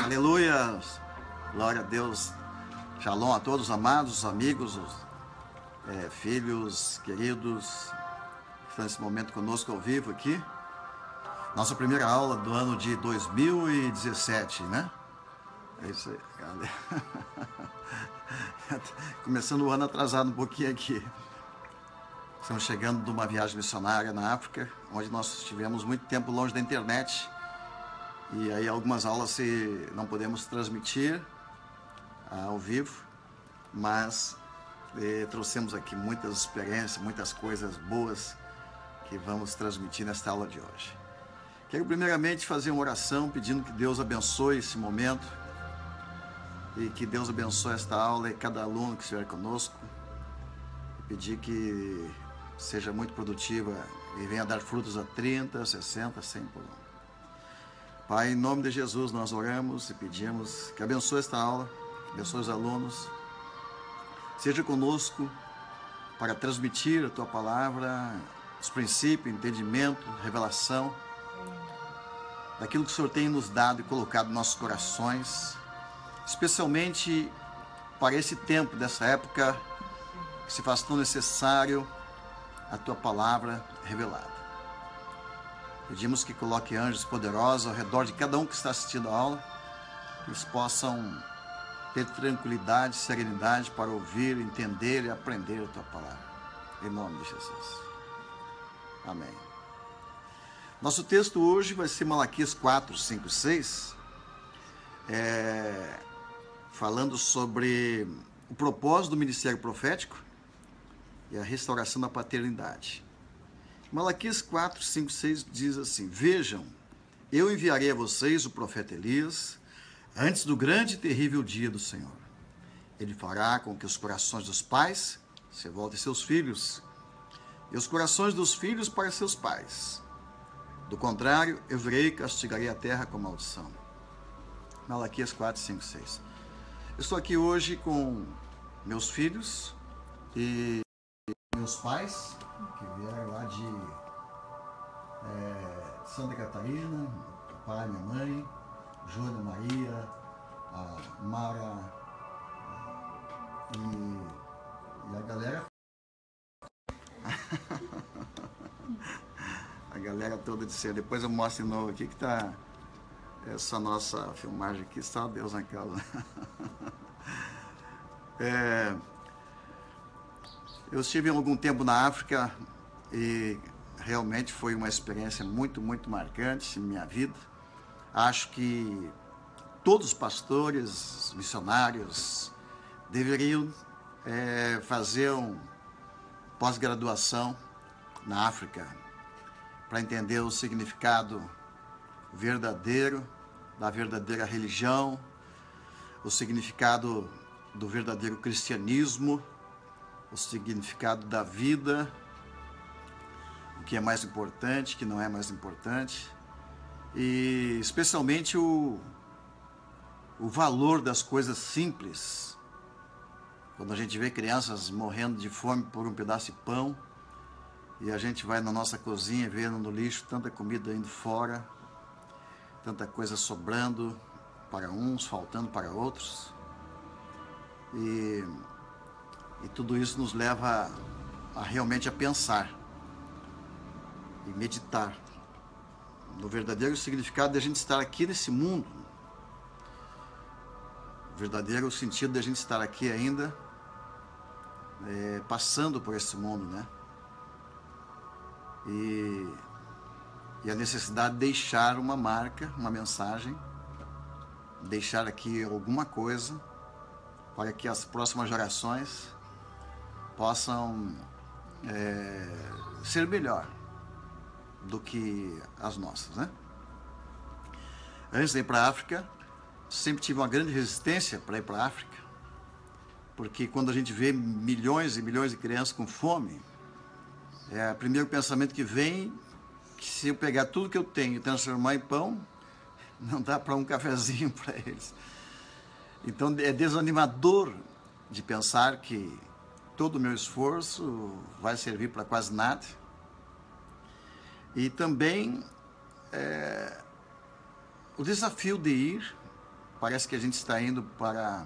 Aleluia! Glória a Deus. Shalom a todos, amados, amigos, filhos, queridos, que estão nesse momento conosco ao vivo aqui. Nossa primeira aula do ano de 2017, né? É isso aí, galera. Começando o ano atrasado um pouquinho aqui. Estamos chegando de uma viagem missionária na África, onde nós estivemos muito tempo longe da internet. E aí algumas aulas não podemos transmitir ao vivo, mas trouxemos aqui muitas experiências, muitas coisas boas que vamos transmitir nesta aula de hoje. Quero primeiramente fazer uma oração pedindo que Deus abençoe esse momento e que Deus abençoe esta aula e cada aluno que estiver conosco. E pedir que seja muito produtiva e venha dar frutos a 30, 60, 100 por ano. Pai, em nome de Jesus, nós oramos e pedimos que abençoe esta aula, abençoe os alunos, seja conosco para transmitir a Tua palavra, os princípios, entendimento, revelação, daquilo que o Senhor tem nos dado e colocado em nossos corações, especialmente para esse tempo, dessa época, que se faz tão necessário a Tua palavra revelada. Pedimos que coloque anjos poderosos ao redor de cada um que está assistindo a aula, que eles possam ter tranquilidade, serenidade para ouvir, entender e aprender a Tua palavra. Em nome de Jesus. Amém. Nosso texto hoje vai ser Malaquias 4, 5 e 6, falando sobre o propósito do ministério profético e a restauração da paternidade. Malaquias 4, 5, 6 diz assim: Vejam, eu enviarei a vocês o profeta Elias antes do grande e terrível dia do Senhor. Ele fará com que os corações dos pais se voltem a seus filhos e os corações dos filhos para seus pais. Do contrário, eu virei e castigarei a terra com maldição. Malaquias 4, 5, 6. Eu estou aqui hoje com meus filhos e meus pais, que vieram lá de Santa Catarina, meu pai, minha mãe, Júlia, Maria, a Mara e a galera. A galera toda de cima. Depois eu mostro de novo aqui que está essa nossa filmagem aqui, só Deus na causa. Eu estive algum tempo na África e realmente foi uma experiência muito, muito marcante em minha vida. Acho que todos os pastores, missionários, deveriam fazer uma pós-graduação na África para entender o significado verdadeiro da verdadeira religião, o significado do verdadeiro cristianismo, o significado da vida, o que é mais importante, o que não é mais importante, e especialmente o valor das coisas simples. Quando a gente vê crianças morrendo de fome por um pedaço de pão, e a gente vai na nossa cozinha vendo no lixo tanta comida indo fora, tanta coisa sobrando para uns, faltando para outros, e tudo isso nos leva realmente a pensar e meditar no verdadeiro significado de a gente estar aqui nesse mundo, o verdadeiro sentido de a gente estar aqui ainda, passando por esse mundo, né? E a necessidade de deixar uma marca, uma mensagem, deixar aqui alguma coisa para que as próximas gerações possam ser melhor do que as nossas, né? Antes de ir para a África, sempre tive uma grande resistência para ir para a África, porque quando a gente vê milhões e milhões de crianças com fome, o primeiro pensamento que vem que se eu pegar tudo que eu tenho e transformar em pão, não dá para um cafezinho para eles. Então é desanimador de pensar que todo o meu esforço vai servir para quase nada. E também o desafio de ir parece que a gente está indo para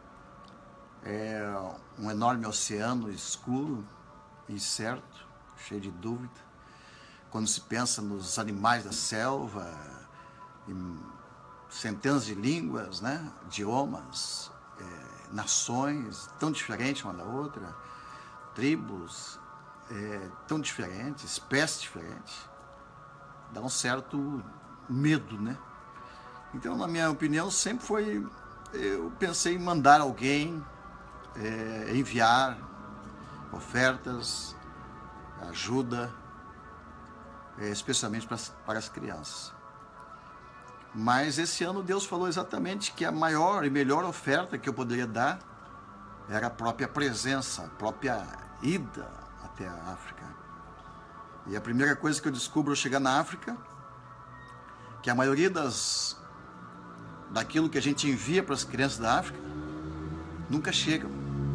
um enorme oceano escuro, incerto, cheio de dúvida. Quando se pensa nos animais da selva, em centenas de línguas, né? Idiomas, nações tão diferentes uma da outra, tribos tão diferentes, espécies diferentes, dá um certo medo, né? Então, na minha opinião, sempre foi, eu pensei em mandar alguém, enviar ofertas, ajuda, especialmente para as crianças. Mas esse ano Deus falou exatamente que a maior e melhor oferta que eu poderia dar era a própria presença, a própria ida até a África. E a primeira coisa que eu descubro ao chegar na África, que a maioria daquilo que a gente envia para as crianças da África nunca chegam.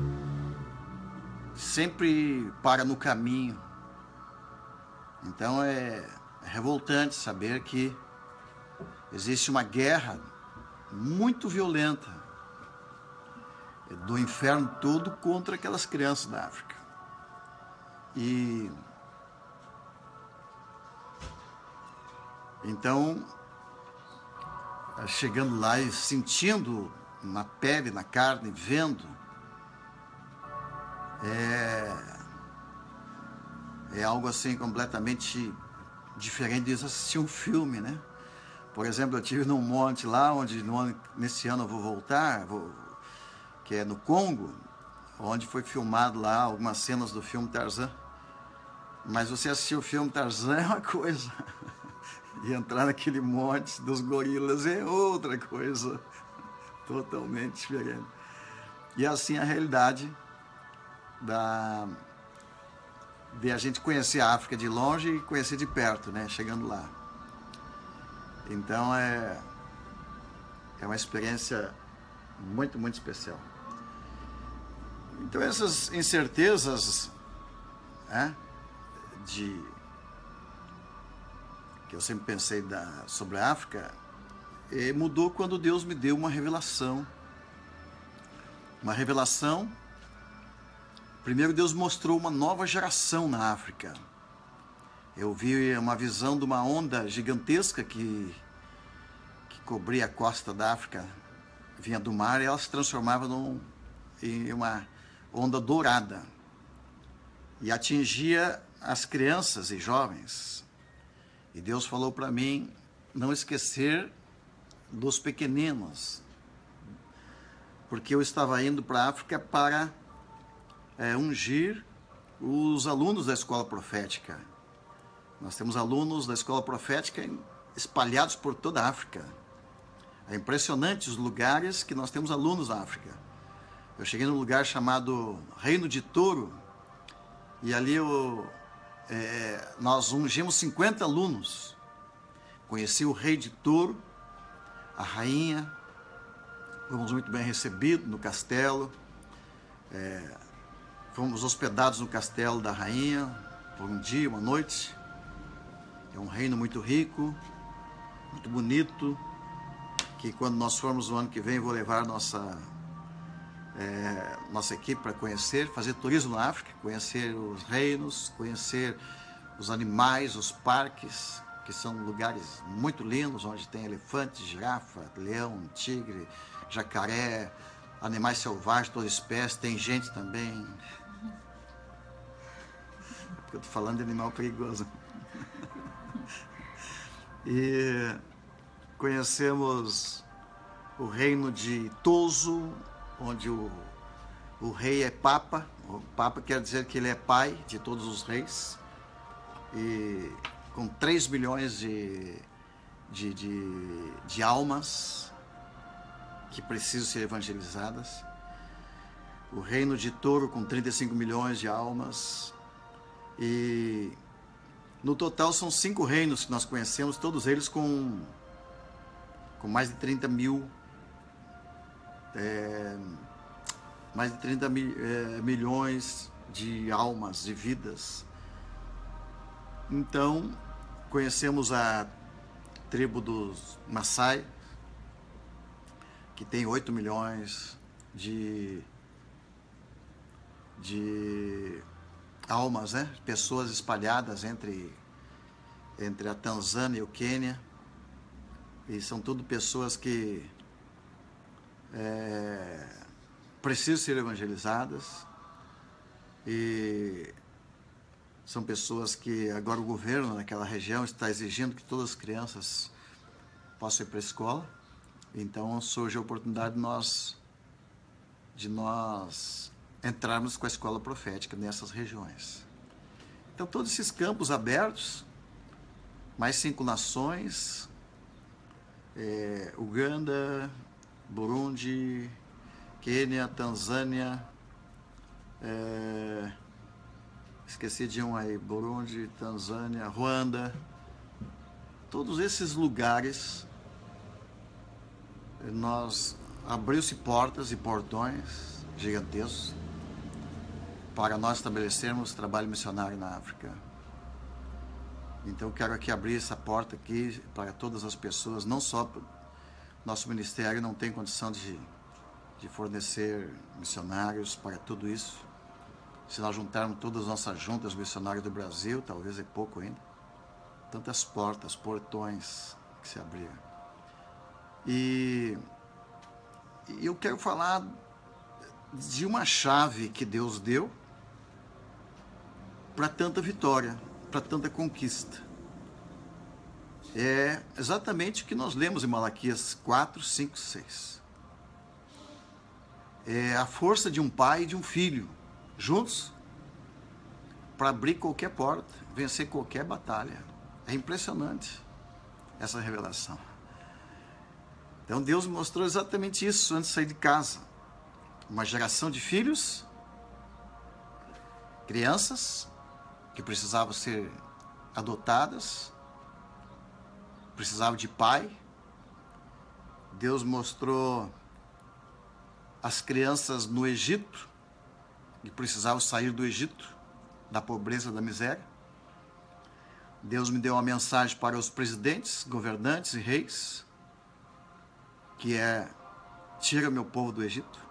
Sempre para no caminho. Então é revoltante saber que existe uma guerra muito violenta do inferno todo contra aquelas crianças da África. E então, chegando lá e sentindo na pele, na carne, vendo, é algo assim completamente diferente de assistir um filme, né? Por exemplo, eu estive num monte lá, onde nesse ano eu vou voltar, que é no Congo, onde foi filmado lá algumas cenas do filme Tarzan. Mas você assistir o filme Tarzan é uma coisa, e entrar naquele monte dos gorilas é outra coisa, totalmente diferente. E assim a realidade de a gente conhecer a África de longe e conhecer de perto, né? Chegando lá. Então é uma experiência muito, muito especial. Então essas incertezas, né, que eu sempre pensei sobre a África, mudou quando Deus me deu uma revelação. Uma revelação. Primeiro Deus mostrou uma nova geração na África. Eu vi uma visão de uma onda gigantesca que cobria a costa da África, vinha do mar, e ela se transformava em uma onda dourada e atingia as crianças e jovens. E Deus falou para mim não esquecer dos pequeninos, porque eu estava indo para a África para ungir os alunos da escola profética. Nós temos alunos da escola profética espalhados por toda a África. É impressionante os lugares que nós temos alunos na África. Eu cheguei num lugar chamado Reino de Touro, e ali nós ungimos 50 alunos. Conheci o rei de Touro, a rainha, fomos muito bem recebidos no castelo, fomos hospedados no castelo da rainha por um dia, uma noite. É um reino muito rico, muito bonito, que quando nós formos no ano que vem, vou levar nossa equipe para conhecer, fazer turismo na África, conhecer os reinos, conhecer os animais, os parques, que são lugares muito lindos, onde tem elefante, girafa, leão, tigre, jacaré, animais selvagens, toda espécie, tem gente também. Porque eu estou falando de animal perigoso. E conhecemos o reino de Tozo, onde o rei é papa. O papa quer dizer que ele é pai de todos os reis. E com 3 milhões de almas que precisam ser evangelizadas. O reino de Touro com 35 milhões de almas. E no total são 5 reinos que nós conhecemos, todos eles com mais de 30 milhões de almas, de vidas. Então, conhecemos a tribo dos Maasai, que tem 8 milhões de almas, né? Pessoas espalhadas entre a Tanzânia e o Quênia, e são tudo pessoas que precisam ser evangelizadas, e são pessoas que agora o governo naquela região está exigindo que todas as crianças possam ir para a escola. Então surge a oportunidade de nós entrarmos com a escola profética nessas regiões. Então todos esses campos abertos, mais 5 nações, Uganda, Burundi, Quênia, Tanzânia, esqueci de um aí, Burundi, Tanzânia, Ruanda, todos esses lugares, abriu-se portas e portões gigantescos para nós estabelecermos trabalho missionário na África. Então quero aqui abrir essa porta aqui para todas as pessoas, não só nosso ministério não tem condição de fornecer missionários para tudo isso. Se nós juntarmos todas as nossas juntas missionárias do Brasil, talvez é pouco ainda. Tantas portas, portões que se abriram. E eu quero falar de uma chave que Deus deu para tanta vitória, para tanta conquista. É exatamente o que nós lemos em Malaquias 4, 5, 6. É a força de um pai e de um filho, juntos, para abrir qualquer porta, vencer qualquer batalha. É impressionante essa revelação. Então Deus mostrou exatamente isso antes de sair de casa. Uma geração de filhos, crianças, que precisavam ser adotadas, precisavam de pai. Deus mostrou as crianças no Egito, que precisavam sair do Egito, da pobreza, da miséria. Deus me deu uma mensagem para os presidentes, governantes e reis, que é: tira meu povo do Egito.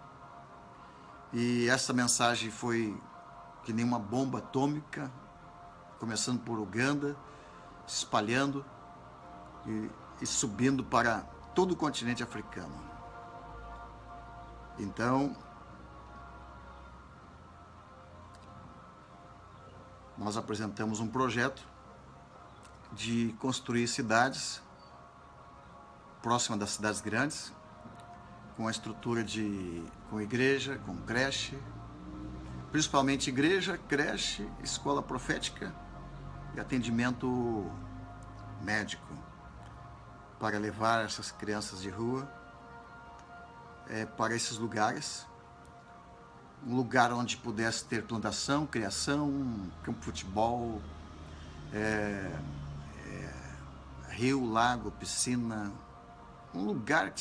E essa mensagem foi que nem uma bomba atômica, começando por Uganda, se espalhando e subindo para todo o continente africano. Então, nós apresentamos um projeto de construir cidades próximas das cidades grandes, com a estrutura com igreja, com creche, principalmente igreja, creche, escola profética e atendimento médico, para levar essas crianças de rua para esses lugares. Um lugar onde pudesse ter plantação, criação, campo de futebol, rio, lago, piscina, um lugar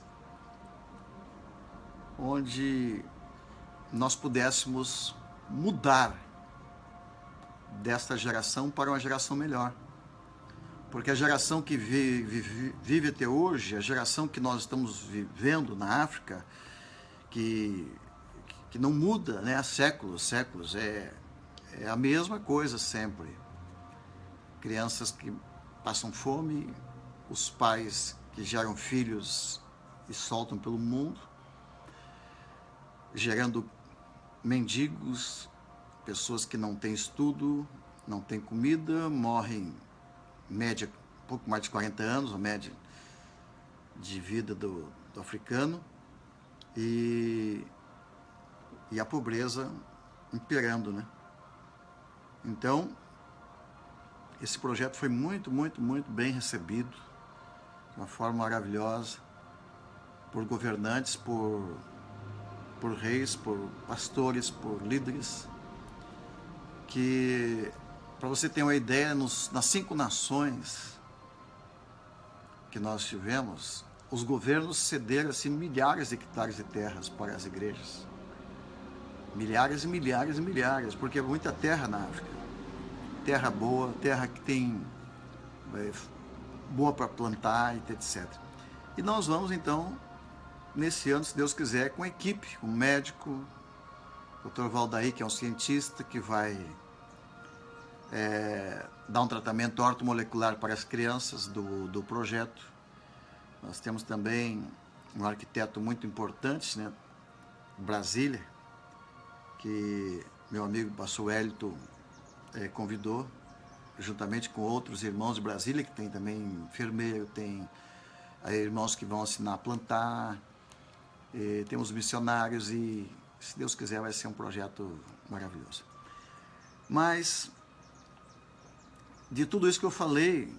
onde nós pudéssemos mudar desta geração para uma geração melhor. Porque a geração que vive até hoje, a geração que nós estamos vivendo na África, que não muda, né, há séculos, é a mesma coisa sempre. Crianças que passam fome, os pais que geram filhos e soltam pelo mundo, gerando mendigos, pessoas que não têm estudo, não têm comida, morrem, média, um pouco mais de 40 anos, a média de vida do africano, e a pobreza imperando, né? Então, esse projeto foi muito, muito, muito bem recebido, de uma forma maravilhosa, por governantes, por reis, por pastores, por líderes, que, para você ter uma ideia, nas 5 nações que nós tivemos, os governos cederam assim, milhares de hectares de terras para as igrejas. Milhares e milhares e milhares, porque é muita terra na África. Terra boa, terra que tem boa para plantar, etc. E nós vamos, então, nesse ano, se Deus quiser, com equipe, com médico, Dr. Valdair, que é um cientista que vai dar um tratamento ortomolecular para as crianças do projeto. Nós temos também um arquiteto muito importante, né, Brasília, que meu amigo pastor Wellington convidou, juntamente com outros irmãos de Brasília, que tem também enfermeiro, tem irmãos que vão ensinar a plantar, temos missionários e, se Deus quiser, vai ser um projeto maravilhoso. Mas, de tudo isso que eu falei,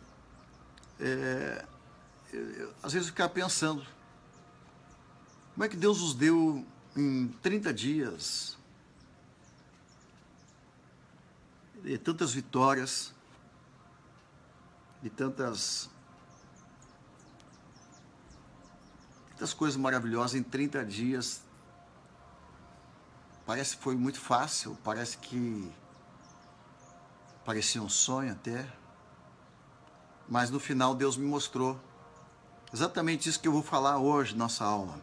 às vezes eu ficava pensando, como é que Deus nos deu em 30 dias e tantas vitórias e tantas coisas maravilhosas em 30 dias. Parece que foi muito fácil, parece que parecia um sonho até, mas no final Deus me mostrou exatamente isso que eu vou falar hoje na nossa aula.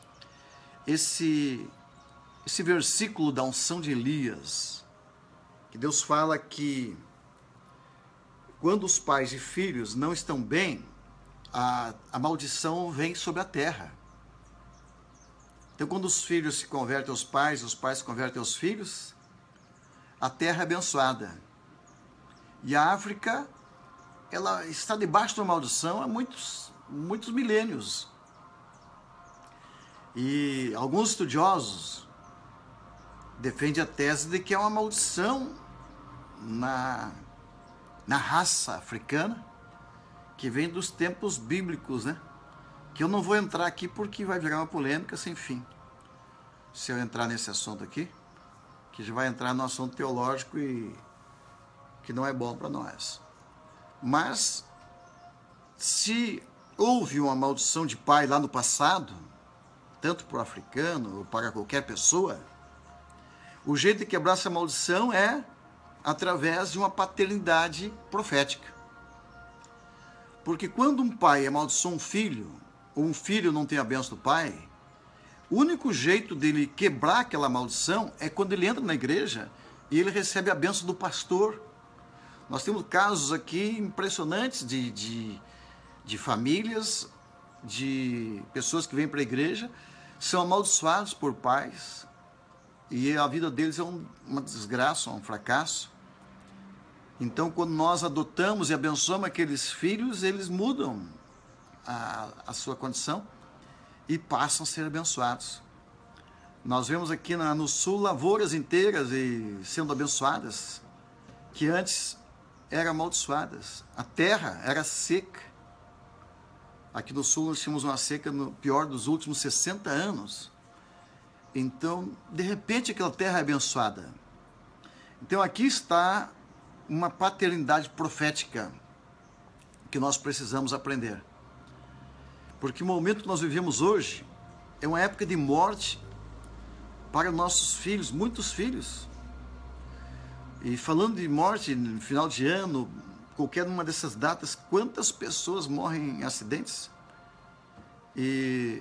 Esse versículo da unção de Elias, que Deus fala que quando os pais e filhos não estão bem, a maldição vem sobre a terra. Então, quando os filhos se convertem aos pais, os pais se convertem aos filhos, a terra é abençoada. E a África, ela está debaixo de uma maldição há muitos milênios. E alguns estudiosos defendem a tese de que é uma maldição na raça africana, que vem dos tempos bíblicos, né? Que eu não vou entrar aqui porque vai virar uma polêmica sem fim. Se eu entrar nesse assunto aqui, que já vai entrar no assunto teológico e que não é bom para nós. Mas, se houve uma maldição de pai lá no passado, tanto para o africano ou para qualquer pessoa, o jeito de quebrar essa maldição é através de uma paternidade profética. Porque quando um pai amaldiçoa um filho, ou um filho não tem a bênção do pai, o único jeito dele quebrar aquela maldição é quando ele entra na igreja e ele recebe a bênção do pastor. Nós temos casos aqui impressionantes de famílias, de pessoas que vêm para a igreja, são amaldiçoados por pais, e a vida deles é uma desgraça, um fracasso. Então, quando nós adotamos e abençoamos aqueles filhos, eles mudam a sua condição e passam a ser abençoados. Nós vemos aqui no sul lavouras inteiras sendo abençoadas, que antes eram amaldiçoadas. A terra era seca. Aqui no sul nós tínhamos uma seca no pior dos últimos 60 anos. Então, de repente, aquela terra é abençoada. Então, aqui está uma paternidade profética que nós precisamos aprender. Porque o momento que nós vivemos hoje é uma época de morte para nossos filhos, muitos filhos. E falando de morte no final de ano, qualquer uma dessas datas, quantas pessoas morrem em acidentes? E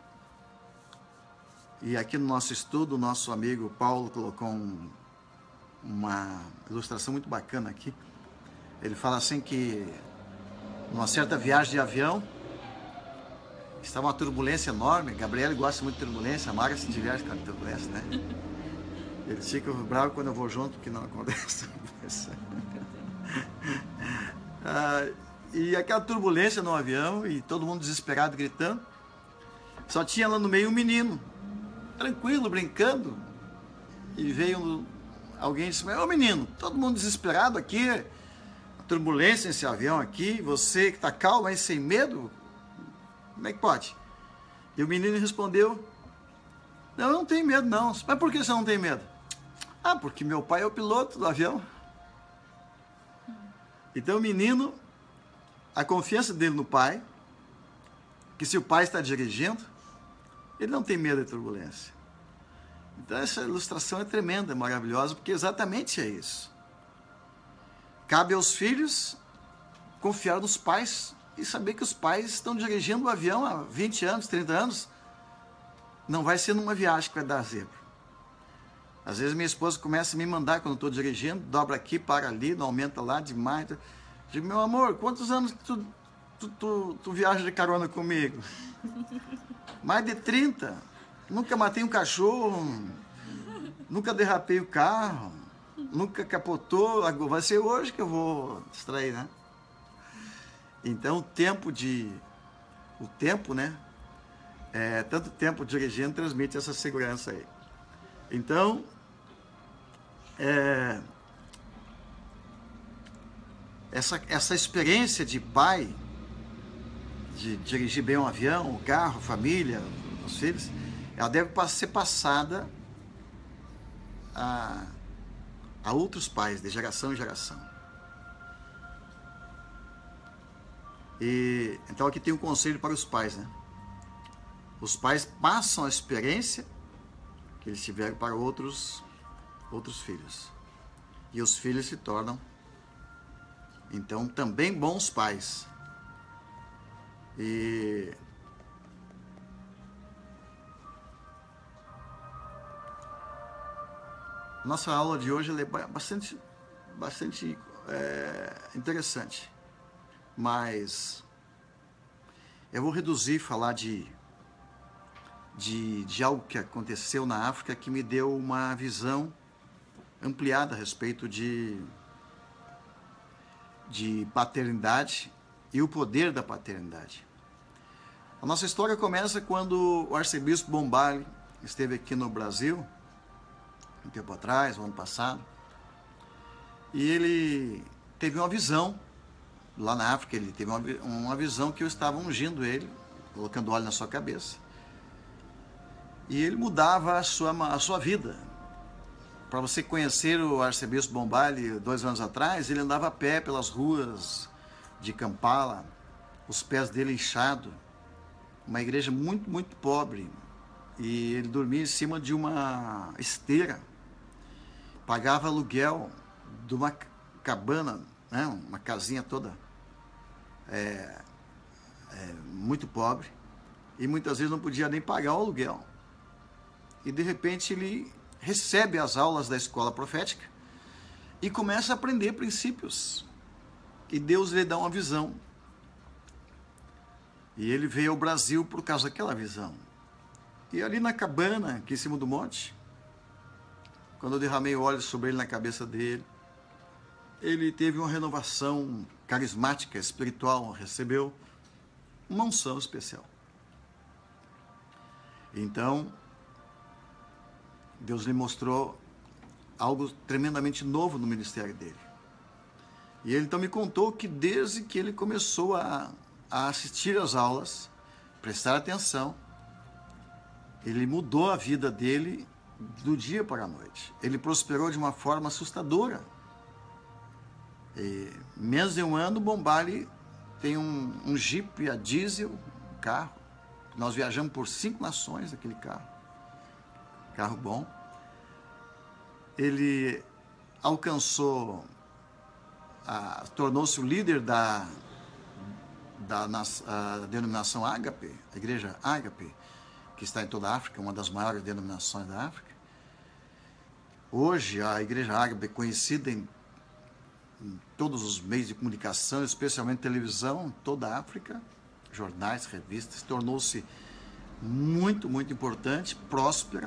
aqui no nosso estudo, o nosso amigo Paulo colocou uma ilustração muito bacana aqui. Ele fala assim que numa certa viagem de avião, estava uma turbulência enorme. Gabriel gosta muito de turbulência, a Mara se diverte com a turbulência, né? Ele fica bravo quando eu vou junto, porque não acontece turbulência. E aquela turbulência no avião, e todo mundo desesperado, gritando. Só tinha lá no meio um menino, tranquilo, brincando. E veio alguém e disse: ô menino, todo mundo desesperado aqui, a turbulência nesse avião aqui, você que está calmo aí, sem medo, como é que pode? E o menino respondeu: não, eu não tenho medo não. Mas por que você não tem medo? Ah, porque meu pai é o piloto do avião. Então o menino, a confiança dele no pai, que se o pai está dirigindo, ele não tem medo da turbulência. Então essa ilustração é tremenda, maravilhosa, porque exatamente é isso. Cabe aos filhos confiar nos pais e saber que os pais estão dirigindo o avião há 20 anos, 30 anos, não vai ser numa viagem que vai dar zebra. Às vezes minha esposa começa a me mandar quando eu estou dirigindo, dobra aqui, para ali, não aumenta lá demais. Eu digo, meu amor, quantos anos tu viaja de carona comigo? Mais de 30. Nunca matei um cachorro, nunca derrapei o carro, nunca capotou. Vai ser hoje que eu vou distrair, né? Então, o tempo, né? Tanto tempo dirigindo transmite essa segurança aí. Então, essa experiência de pai, de dirigir bem um avião, o carro, a família, os filhos, ela deve ser passada a outros pais, de geração em geração. Então aqui tem um conselho para os pais, né? Os pais passam a experiência que eles tiveram para outros filhos. E os filhos se tornam, então, também bons pais. Nossa aula de hoje é bastante interessante, mas eu vou reduzir, falar de algo que aconteceu na África que me deu uma visão ampliada a respeito de paternidade e o poder da paternidade. A nossa história começa quando o arcebispo Bombali esteve aqui no Brasil, um tempo atrás, no ano passado, e ele teve uma visão, lá na África, ele teve uma visão que eu estava ungindo ele, colocando óleo na sua cabeça, e ele mudava a sua vida. Para você conhecer o arcebispo Bombali 2 anos atrás, ele andava a pé pelas ruas de Kampala, os pés dele inchados, uma igreja muito, muito pobre, e ele dormia em cima de uma esteira, pagava aluguel de uma cabana, né, uma casinha toda muito pobre, e muitas vezes não podia nem pagar o aluguel. E de repente ele recebe as aulas da escola profética e começa a aprender princípios. E Deus lhe dá uma visão. E ele veio ao Brasil por causa daquela visão. E ali na cabana, aqui em cima do monte, quando eu derramei óleo sobre ele na cabeça dele, ele teve uma renovação carismática, espiritual, recebeu uma unção especial. Então, Deus lhe mostrou algo tremendamente novo no ministério dele. E ele então me contou que desde que ele começou a assistir às aulas, prestar atenção, ele mudou a vida dele do dia para a noite. Ele prosperou de uma forma assustadora. E, menos de um ano, Bombali tem um Jeep a diesel, um carro. Nós viajamos por 5 nações naquele carro bom. Ele alcançou, tornou-se o líder da denominação Ágape, a igreja Ágape, que está em toda a África, uma das maiores denominações da África. Hoje, a igreja Ágape é conhecida em todos os meios de comunicação, especialmente televisão, em toda a África, jornais, revistas, tornou-se muito, muito importante, próspera.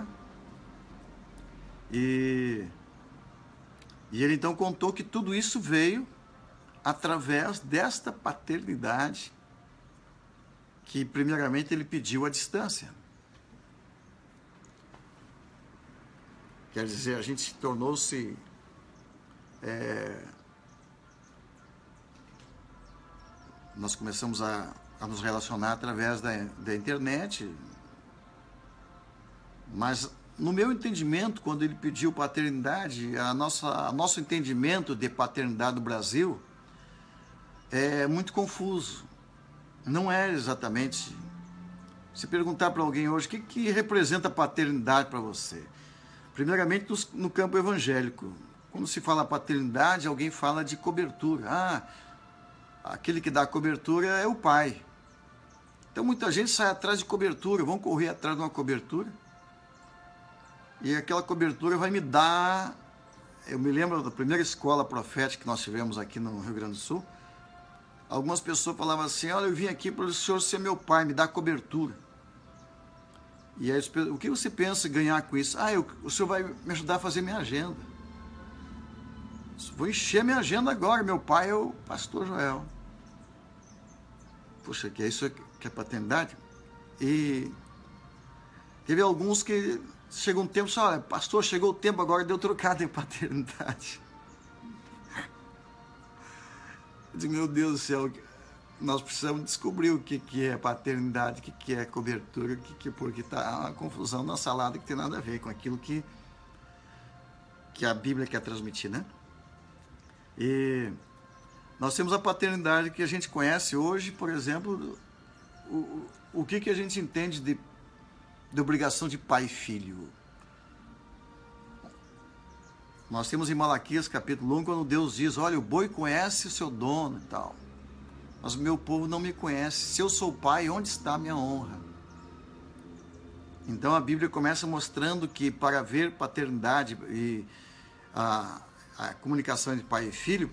E ele então contou que tudo isso veio através desta paternidade que primeiramente ele pediu à distância. Quer dizer, a gente tornou-se nós começamos a nos relacionar através da internet, mas no meu entendimento, quando ele pediu paternidade, nosso entendimento de paternidade no Brasil é muito confuso. Não é exatamente. Se perguntar para alguém hoje, o que representa paternidade para você? Primeiramente, no campo evangélico. Quando se fala paternidade, alguém fala de cobertura. Aquele que dá cobertura é o pai. Então muita gente sai atrás de cobertura, vão correr atrás de uma cobertura, e aquela cobertura vai me dar... Eu me lembro da primeira escola profética que nós tivemos aqui no Rio Grande do Sul. Algumas pessoas falavam assim, olha, eu vim aqui para o senhor ser meu pai, me dar cobertura. E aí, o que você pensa em ganhar com isso? O senhor vai me ajudar a fazer minha agenda. Vou encher minha agenda agora, meu pai é o pastor Joel. Poxa, que é isso que é paternidade? E teve alguns que chegou um tempo, olha, pastor, chegou o tempo agora de eu trocar de paternidade. Eu digo, meu Deus do céu, nós precisamos descobrir o que é paternidade, o que é cobertura, porque está uma confusão na salada que tem nada a ver com aquilo que a Bíblia quer transmitir, né? E nós temos a paternidade que a gente conhece hoje, por exemplo, o que a gente entende de obrigação de pai e filho. Nós temos em Malaquias capítulo 1, quando Deus diz, olha, o boi conhece o seu dono e tal, mas o meu povo não me conhece. Se eu sou pai, onde está a minha honra? Então a Bíblia começa mostrando que para haver paternidade e a comunicação entre pai e filho,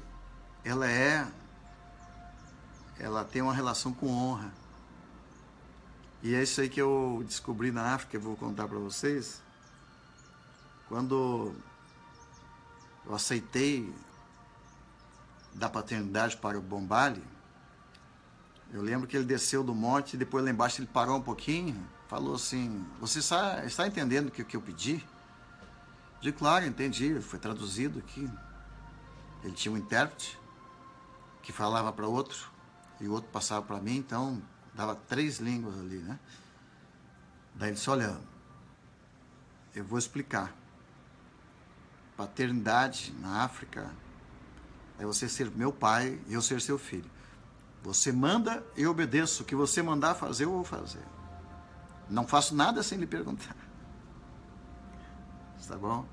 ela tem uma relação com honra. E é isso aí que eu descobri na África, eu vou contar para vocês. Quando eu aceitei dar paternidade para o Bombali, eu lembro que ele desceu do monte, e depois lá embaixo ele parou um pouquinho, falou assim, você está entendendo o que eu pedi? Eu disse, claro, entendi, foi traduzido aqui. Ele tinha um intérprete que falava para outro, e o outro passava para mim, então dava 3 línguas ali, né? Daí ele disse, olha, eu vou explicar. Paternidade na África é você ser meu pai e eu ser seu filho. Você manda, eu obedeço. O que você mandar fazer, eu vou fazer. Não faço nada sem lhe perguntar. Está bom?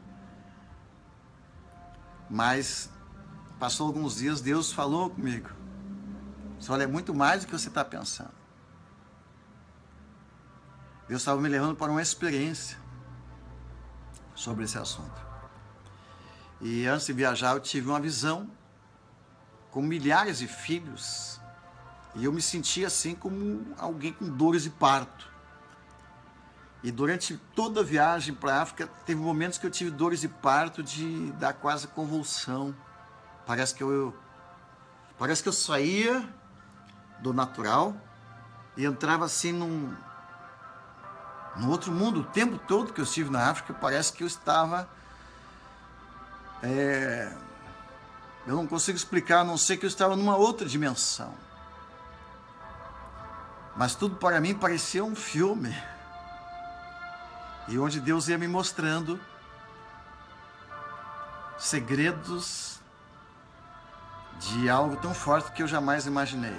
Mas passou alguns dias, Deus falou comigo. Disse, olha, é muito mais do que você está pensando. Deus estava me levando para uma experiência sobre esse assunto. E antes de viajar, eu tive uma visão com milhares de filhos. E eu me sentia assim como alguém com dores de parto. E durante toda a viagem para a África, teve momentos que eu tive dores de parto de dar quase convulsão. Parece que eu saía do natural e entrava assim num outro mundo. O tempo todo que eu estive na África, parece que eu estava... eu não consigo explicar, a não ser que eu estava numa outra dimensão. Mas tudo para mim parecia um filme. E onde Deus ia me mostrando segredos de algo tão forte que eu jamais imaginei.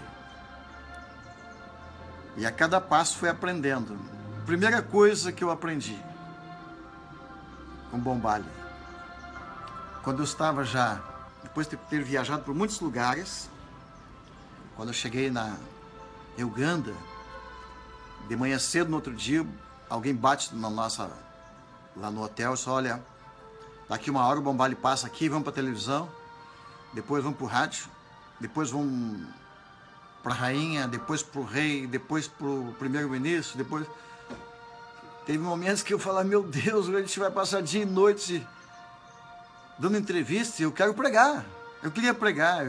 E a cada passo fui aprendendo. Primeira coisa que eu aprendi com Bombali, quando eu estava já, depois de ter viajado por muitos lugares, quando eu cheguei na Uganda, de manhã cedo no outro dia, alguém bate lá no hotel e diz, olha, daqui uma hora o Bombali passa aqui, vamos para a televisão, depois vamos para o rádio, depois vamos para a rainha, depois para o rei, depois para o primeiro-ministro, depois... Teve momentos que eu falava, meu Deus, a gente vai passar dia e noite dando entrevista e eu quero pregar. Eu queria pregar,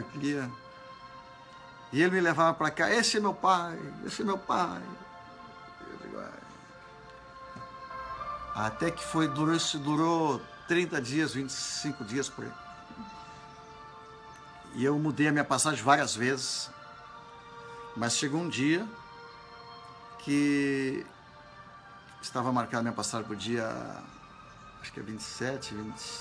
E ele me levava para cá, esse é meu pai, esse é meu pai. Eu digo, até que durou 30 dias, 25 dias por aí. E eu mudei a minha passagem várias vezes, mas chegou um dia que estava marcada a minha passagem para o dia, acho que é 27,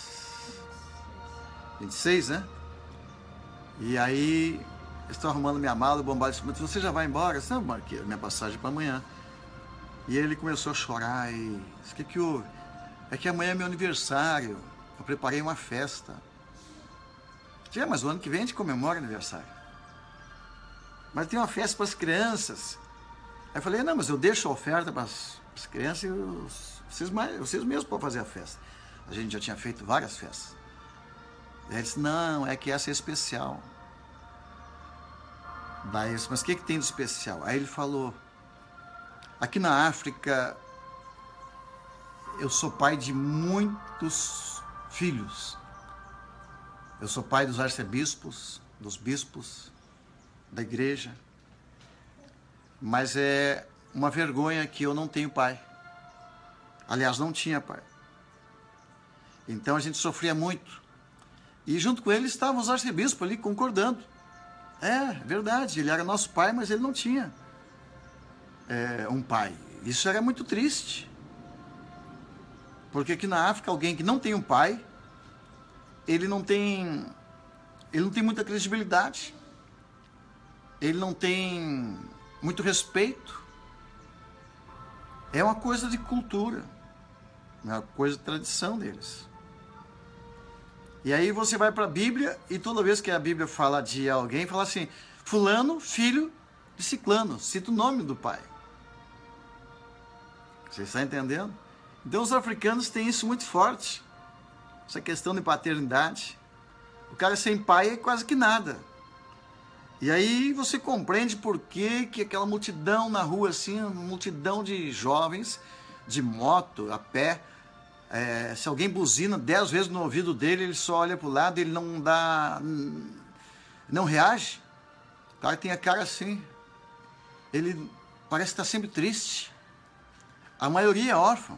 26, né? E aí, eu estou arrumando minha mala, o Bombali disse, você já vai embora? Eu disse, não, marquei a minha passagem para amanhã. E ele começou a chorar e disse, o que houve? É que amanhã é meu aniversário, eu preparei uma festa. Mas o ano que vem a gente comemora aniversário. Mas tem uma festa para as crianças. Aí eu falei, não, mas eu deixo a oferta para as crianças e vocês mesmos podem fazer a festa. A gente já tinha feito várias festas. Aí ele disse, não, é que essa é especial. Daí eu disse, mas o que tem de especial? Aí ele falou, aqui na África, eu sou pai de muitos filhos. Eu sou pai dos arcebispos, dos bispos, da igreja. Mas é uma vergonha que eu não tenho pai. Aliás, não tinha pai. Então a gente sofria muito. E junto com ele estavam os arcebispos ali concordando. É, verdade, ele era nosso pai, mas ele não tinha um pai. Isso era muito triste. Porque aqui na África, alguém que não tem um pai, ele não tem muita credibilidade. Ele não tem muito respeito. É uma coisa de cultura. É uma coisa de tradição deles. E aí você vai para a Bíblia e toda vez que a Bíblia fala de alguém, fala assim, fulano, filho de ciclano, cita o nome do pai. Você está entendendo? Então os africanos têm isso muito forte. Essa questão de paternidade. O cara sem pai é quase que nada. E aí você compreende por que aquela multidão na rua, assim, uma multidão de jovens, de moto, a pé, se alguém buzina 10 vezes no ouvido dele, ele só olha para o lado, ele não reage. O cara tem a cara assim, ele parece estar sempre triste. A maioria é órfão.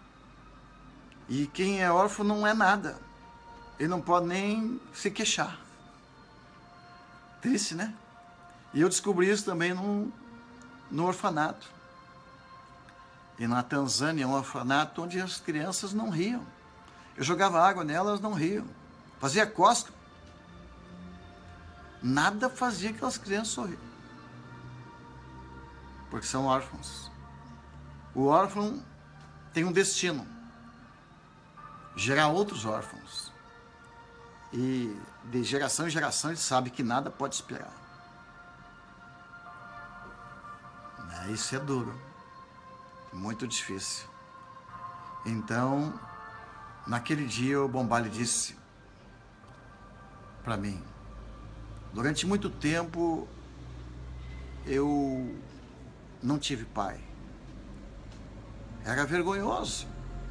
E quem é órfão não é nada. Ele não pode nem se queixar. Triste, né? E eu descobri isso também no orfanato. E na Tanzânia, um orfanato onde as crianças não riam. Eu jogava água nelas, elas não riam. Fazia cócega. Nada fazia aquelas crianças sorrir. Porque são órfãos. O órfão tem um destino. Gerar outros órfãos. E de geração em geração ele sabe que nada pode esperar. Isso é duro. Muito difícil. Então, naquele dia o Bombali disse para mim, durante muito tempo eu não tive pai. Era vergonhoso.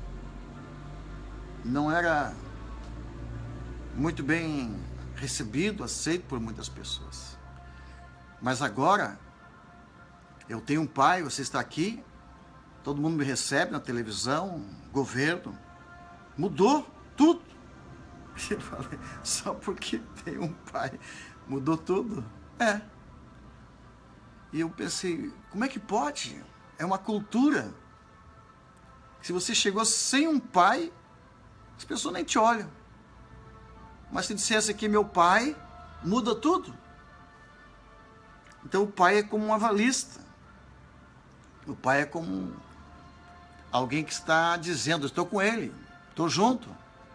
Não era muito bem recebido, aceito por muitas pessoas. Mas agora, eu tenho um pai, você está aqui, todo mundo me recebe na televisão, governo, mudou tudo. Eu falei, só porque tem um pai, mudou tudo? É. E eu pensei, como é que pode? É uma cultura. Se você chegou sem um pai, as pessoas nem te olham. Mas se dissesse aqui meu pai, muda tudo. Então o pai é como um avalista. O pai é como alguém que está dizendo, estou com ele, estou junto.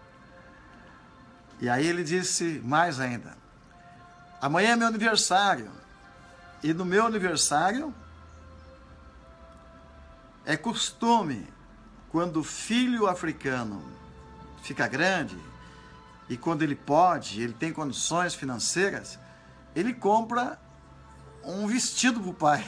E aí ele disse mais ainda, amanhã é meu aniversário. E no meu aniversário é costume, quando o filho africano fica grande, e quando ele pode, ele tem condições financeiras, ele compra um vestido para o pai.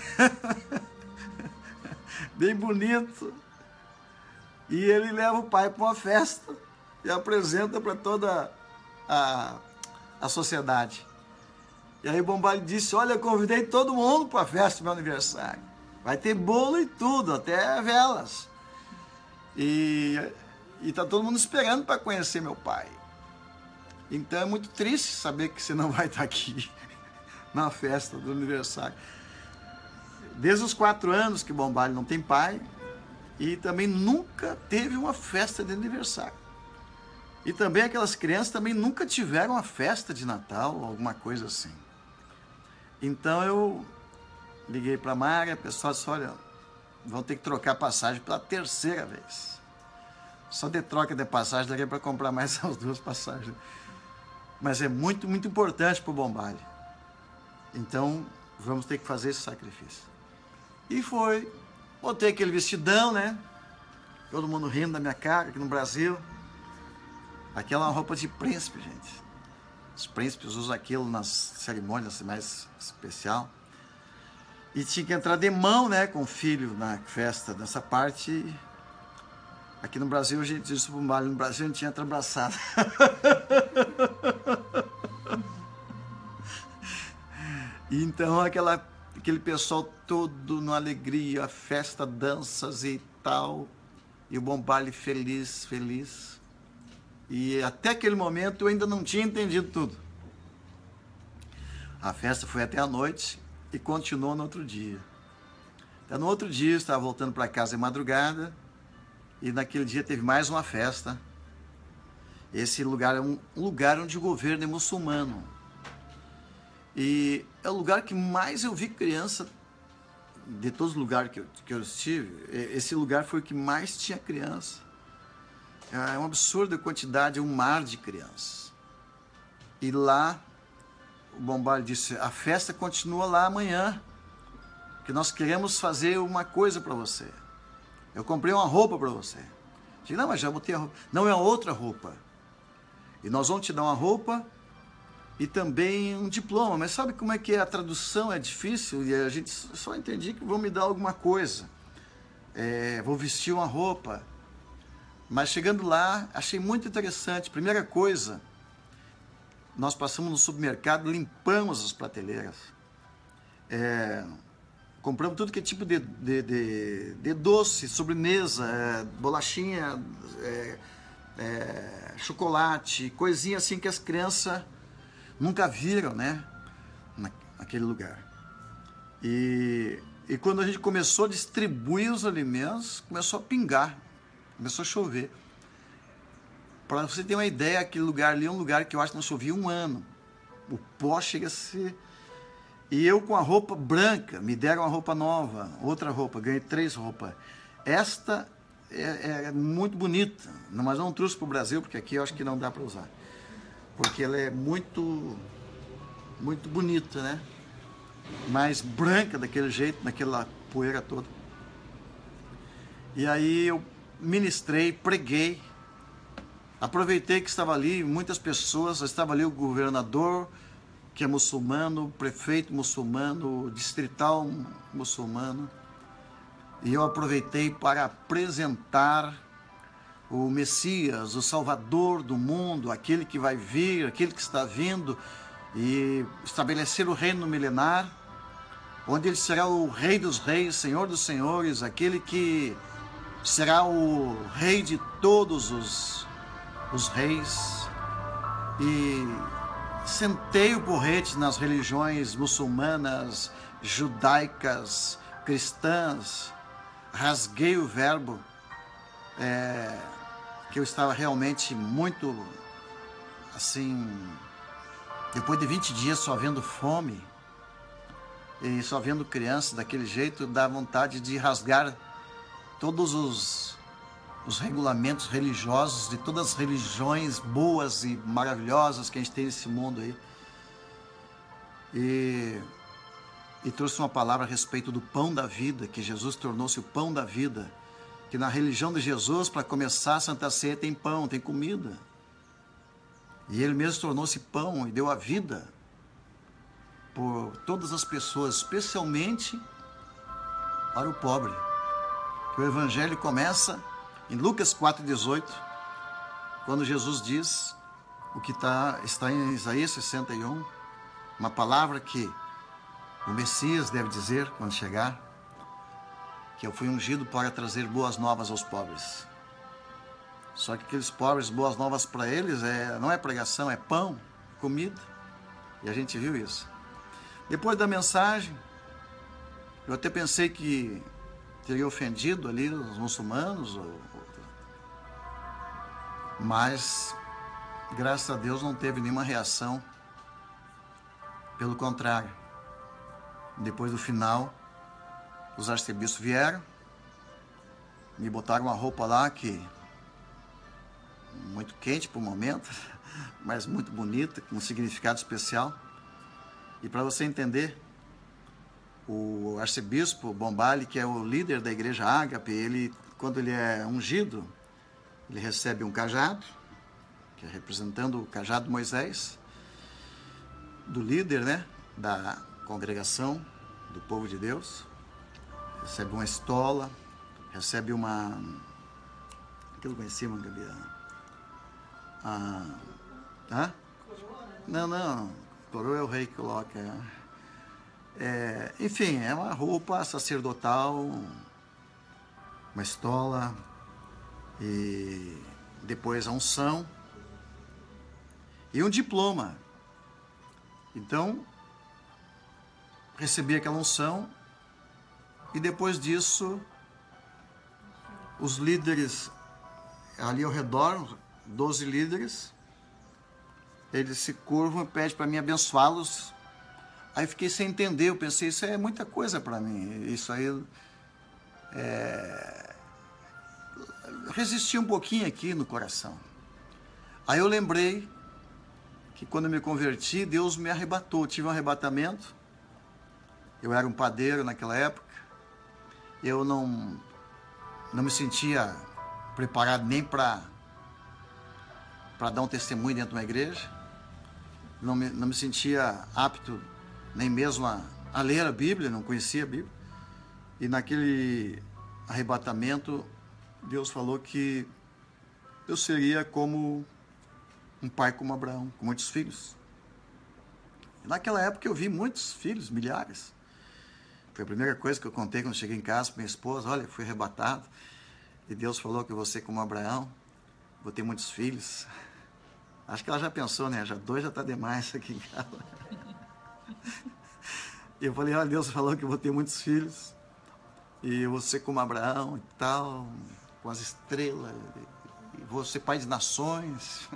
Bem bonito. E ele leva o pai para uma festa e apresenta para toda a sociedade. E aí o Bombali disse, olha, eu convidei todo mundo para a festa do meu aniversário. Vai ter bolo e tudo, até velas. E está todo mundo esperando para conhecer meu pai. Então é muito triste saber que você não vai estar aqui na festa do aniversário. Desde os 4 anos que Bombali não tem pai e também nunca teve uma festa de aniversário. E também aquelas crianças também nunca tiveram uma festa de Natal, alguma coisa assim. Então eu liguei para a Mari, a pessoa disse, olha, vão ter que trocar passagem pela 3ª vez. Só de troca de passagem daria para comprar mais as 2 passagens. Mas é muito, muito importante para o Bombali. Então, vamos ter que fazer esse sacrifício. E foi, botei aquele vestidão, né? Todo mundo rindo da minha cara aqui no Brasil. Aquela é uma roupa de príncipe, gente. Os príncipes usam aquilo nas cerimônias mais especial. E tinha que entrar de mão, né, com o filho na festa. Nessa parte, aqui no Brasil, a gente diz pro baile, no Brasil a gente entra abraçado. Então, aquele pessoal todo numa alegria, festa, danças e tal. E o bom baile feliz, feliz. E até aquele momento eu ainda não tinha entendido tudo. A festa foi até a noite e continuou no outro dia. Então, no outro dia eu estava voltando para casa de madrugada e naquele dia teve mais uma festa. Esse lugar é um lugar onde o governo é muçulmano. E é o lugar que mais eu vi criança, de todos os lugares que eu estive, esse lugar foi o que mais tinha criança. É uma absurda quantidade, um mar de crianças. E lá, o bombardeiro disse, a festa continua lá amanhã, que nós queremos fazer uma coisa para você. Eu comprei uma roupa para você. Eu disse, não, mas já botei a roupa. Não, é outra roupa. E nós vamos te dar uma roupa e também um diploma. Mas sabe como é que é? A tradução é difícil e a gente só entendi que vão me dar alguma coisa. Vou vestir uma roupa. Mas chegando lá, achei muito interessante. Primeira coisa, nós passamos no supermercado, limpamos as prateleiras. Compramos tudo que é tipo de doce, sobremesa, bolachinha, chocolate, coisinha assim que as crianças nunca viram, né? Naquele lugar. E quando a gente começou a distribuir os alimentos, começou a pingar. Começou a chover. Para você ter uma ideia, aquele lugar ali é um lugar que eu acho que não chovia um ano. O pó chega a ser... E eu com a roupa branca, me deram uma roupa nova, outra roupa, ganhei 3 roupas. Esta é muito bonita, mas não trouxe para o Brasil, porque aqui eu acho que não dá para usar. Porque ela é muito, muito bonita, né? Mas branca daquele jeito, naquela poeira toda. E aí eu ministrei, preguei, aproveitei que estava ali muitas pessoas, estava ali o governador, que é muçulmano, o prefeito muçulmano, o distrital muçulmano, e eu aproveitei para apresentar o Messias, o Salvador do mundo, aquele que vai vir, aquele que está vindo, e estabelecer o reino milenar, onde ele será o Rei dos Reis, Senhor dos Senhores, aquele que será o rei de todos os reis. E sentei o porrete nas religiões muçulmanas, judaicas, cristãs, rasguei o verbo, que eu estava realmente muito, assim, depois de 20 dias só vendo fome, e só vendo crianças daquele jeito, dá vontade de rasgar todos os regulamentos religiosos de todas as religiões boas e maravilhosas que a gente tem nesse mundo aí. E trouxe uma palavra a respeito do pão da vida, que Jesus tornou-se o pão da vida, que na religião de Jesus, para começar a Santa Ceia, tem pão, tem comida. E ele mesmo tornou-se pão e deu a vida por todas as pessoas, especialmente para o pobre. O Evangelho começa em Lucas 4,18, quando Jesus diz o que está em Isaías 61, uma palavra que o Messias deve dizer quando chegar, que eu fui ungido para trazer boas novas aos pobres. Só que aqueles pobres, boas novas para eles não é pregação, é pão, comida. E a gente viu isso. Depois da mensagem, eu até pensei que teria ofendido ali os muçulmanos, mas graças a Deus não teve nenhuma reação. Pelo contrário, depois do final, os arcebispos vieram, me botaram uma roupa lá que muito quente por momento, mas muito bonita, com um significado especial. E para você entender, O arcebispo Bombali, que é o líder da igreja Ágape, ele, quando ele é ungido, ele recebe um cajado, que é representando o cajado de Moisés, do líder, né, da congregação, do povo de Deus. Recebe uma estola, recebe uma... aquilo lá em cima, Não, coroa é o rei que coloca. Enfim, é uma roupa sacerdotal, uma estola, e depois a unção e um diploma. Então, recebi aquela unção e depois disso, os líderes ali ao redor, 12 líderes, eles se curvam e pedem para mim abençoá-los. Aí fiquei sem entender, eu pensei, isso é muita coisa para mim, isso aí resisti um pouquinho aqui no coração. Aí eu lembrei que quando eu me converti, Deus me arrebatou, eu tive um arrebatamento, eu era um padeiro naquela época, eu não me sentia preparado nem para dar um testemunho dentro de uma igreja, não me sentia apto nem mesmo a ler a Bíblia, não conhecia a Bíblia. E naquele arrebatamento, Deus falou que eu seria como um pai como Abraão, com muitos filhos. E naquela época eu vi muitos filhos, milhares. Foi a primeira coisa que eu contei quando cheguei em casa para minha esposa. Olha, fui arrebatado e Deus falou que eu vou ser como Abraão, vou ter muitos filhos. Acho que ela já pensou, né? Já 2 já está demais aqui em casa. E eu falei, olha, Deus falou que eu vou ter muitos filhos e eu vou ser como Abraão e tal, com as estrelas, e vou ser pai de nações.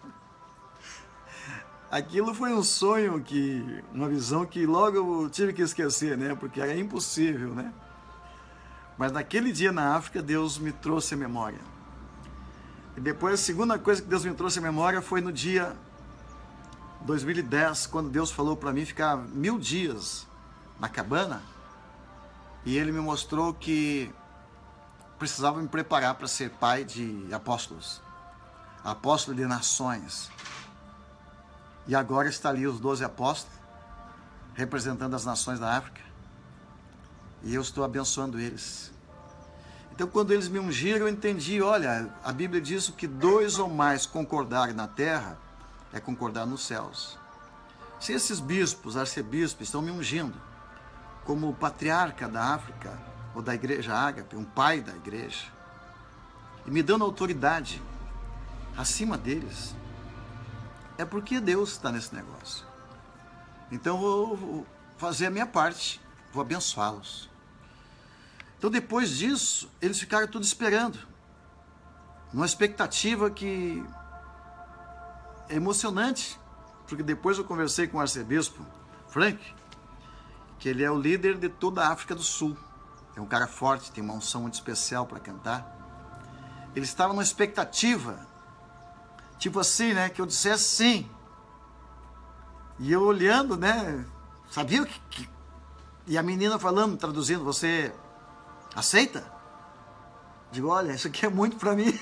Aquilo foi um sonho, uma visão que logo eu tive que esquecer, né? Porque era impossível, né? Mas naquele dia na África, Deus me trouxe a memória. E depois a segunda coisa que Deus me trouxe a memória foi no dia 2010, quando Deus falou para mim ficar 1000 dias na cabana, e Ele me mostrou que precisava me preparar para ser pai de apóstolos, apóstolo de nações. E agora está ali os 12 apóstolos, representando as nações da África, e eu estou abençoando eles. Então, quando eles me ungiram, eu entendi, olha, a Bíblia diz que 2 ou mais concordarem na terra, é concordar nos céus. Se esses bispos, arcebispos, estão me ungindo como patriarca da África, ou da igreja Ágape, um pai da igreja, e me dando autoridade acima deles, é porque Deus está nesse negócio. Então, vou fazer a minha parte, vou abençoá-los. Então, depois disso, eles ficaram tudo esperando, numa expectativa que é emocionante, porque depois eu conversei com o arcebispo Frank, que ele é o líder de toda a África do Sul. É um cara forte, tem uma unção muito especial para cantar. Ele estava numa expectativa, tipo assim, né, que eu dissesse sim. E eu olhando, né, sabia o que... E a menina falando, traduzindo, você aceita? Digo, olha, isso aqui é muito para mim.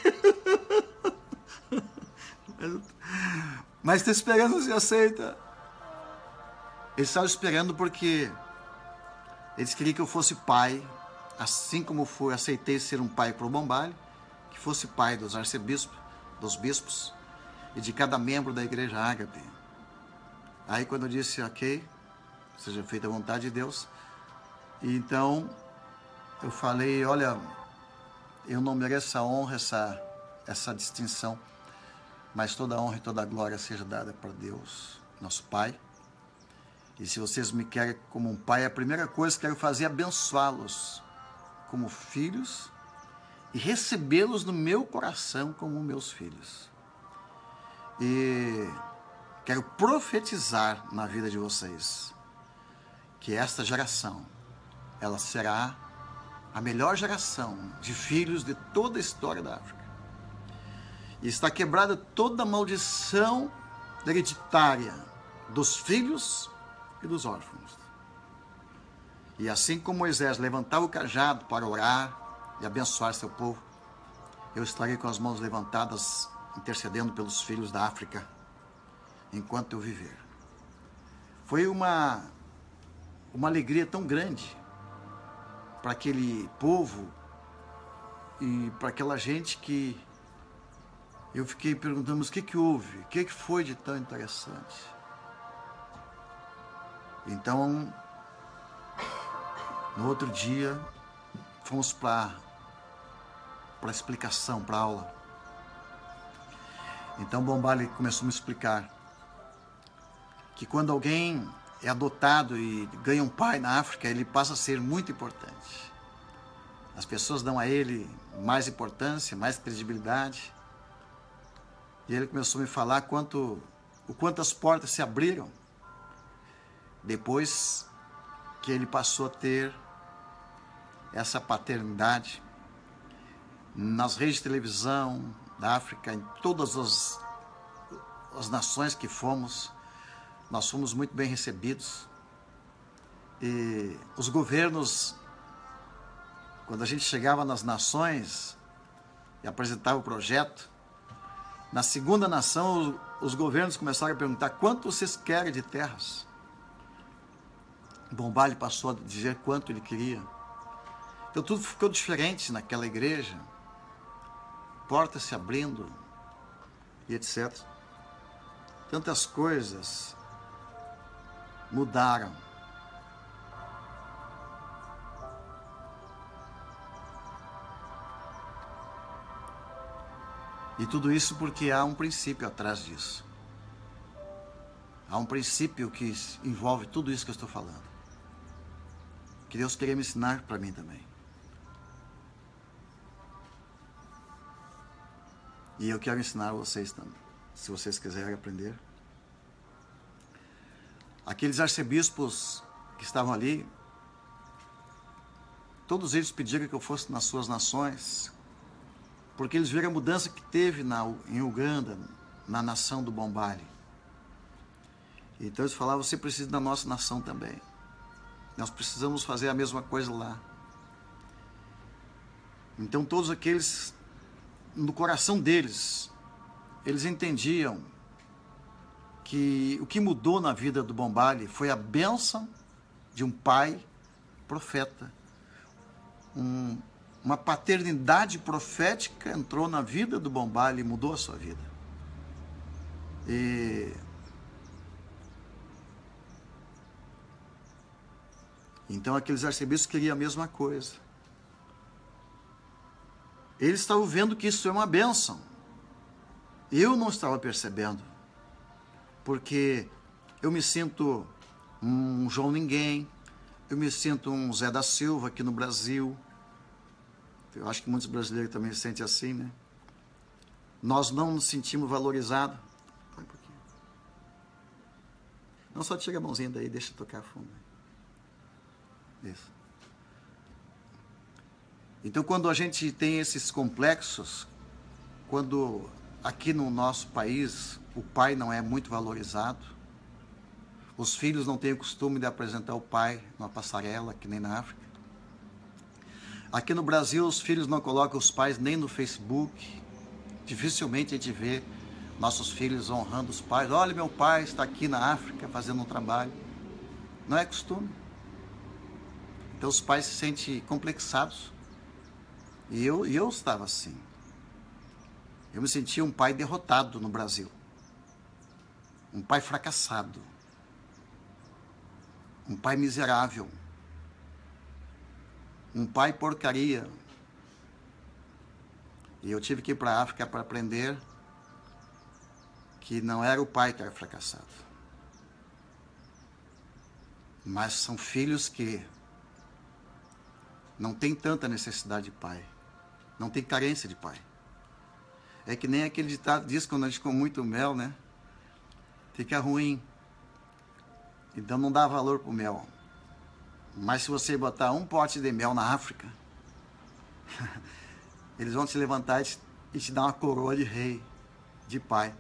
Mas está esperando se aceita. Eles estavam esperando porque eles queriam que eu fosse pai, assim como aceitei ser um pai para o Bombali, que fosse pai dos arcebispos, dos bispos e de cada membro da igreja Ágape. Aí quando eu disse, ok, seja feita a vontade de Deus, e então eu falei, olha, eu não mereço essa honra, essa distinção, mas toda a honra e toda a glória seja dada para Deus, nosso Pai. E se vocês me querem como um pai, a primeira coisa que quero fazer é abençoá-los como filhos e recebê-los no meu coração como meus filhos. E quero profetizar na vida de vocês que esta geração, ela será a melhor geração de filhos de toda a história da África. E está quebrada toda a maldição hereditária dos filhos e dos órfãos. E assim como Moisés levantava o cajado para orar e abençoar seu povo, eu estarei com as mãos levantadas, intercedendo pelos filhos da África, enquanto eu viver. Foi uma alegria tão grande para aquele povo e para aquela gente que eu fiquei perguntando, mas o que houve? O que foi de tão interessante? Então, no outro dia, fomos para a explicação, para a aula. Então, Bombali começou a me explicar que quando alguém é adotado e ganha um pai na África, ele passa a ser muito importante. As pessoas dão a ele mais importância, mais credibilidade. E ele começou a me falar o quanto as portas se abriram depois que ele passou a ter essa paternidade nas redes de televisão da África, em todas as nações que fomos. Nós fomos muito bem recebidos. E os governos, quando a gente chegava nas nações e apresentava o projeto, na segunda nação, os governos começaram a perguntar: quanto vocês querem de terras? Bombali passou a dizer quanto ele queria. Então tudo ficou diferente naquela igreja. Portas se abrindo e etc. Tantas coisas mudaram. E tudo isso porque há um princípio atrás disso. Há um princípio que envolve tudo isso que eu estou falando, que Deus queria me ensinar para mim também. E eu quero ensinar a vocês também, se vocês quiserem aprender. Aqueles arcebispos que estavam ali, todos eles pediram que eu fosse nas suas nações, porque eles viram a mudança que teve em Uganda, na nação do Bombali. Então eles falavam: você precisa da nossa nação também. Nós precisamos fazer a mesma coisa lá. Então todos aqueles, no coração deles, eles entendiam que o que mudou na vida do Bombali foi a bênção de um pai profeta. Uma paternidade profética entrou na vida do Bombali e mudou a sua vida. Então aqueles arcebispos queriam a mesma coisa. Eles estavam vendo que isso é uma bênção. Eu não estava percebendo, porque eu me sinto um João Ninguém, eu me sinto um Zé da Silva aqui no Brasil. Eu acho que muitos brasileiros também se sentem assim, né? Nós não nos sentimos valorizados. Vai um pouquinho. Não, só tira a mãozinha daí, deixa eu tocar fundo. Isso. Então, quando a gente tem esses complexos, quando aqui no nosso país o pai não é muito valorizado, os filhos não têm o costume de apresentar o pai numa passarela, que nem na África. Aqui no Brasil, os filhos não colocam os pais nem no Facebook. Dificilmente a gente vê nossos filhos honrando os pais. Olha, meu pai está aqui na África fazendo um trabalho. Não é costume. Então os pais se sentem complexados. E eu estava assim. Eu me sentia um pai derrotado no Brasil. Um pai fracassado. Um pai miserável. Um pai porcaria. E eu tive que ir para a África para aprender que não era o pai que era fracassado. Mas são filhos que não têm tanta necessidade de pai. Não tem carência de pai. É que nem aquele ditado diz, quando a gente come muito mel, né? Fica ruim. Então não dá valor para o mel. Mas se você botar um pote de mel na África, eles vão te levantar e te dar uma coroa de rei, de pai.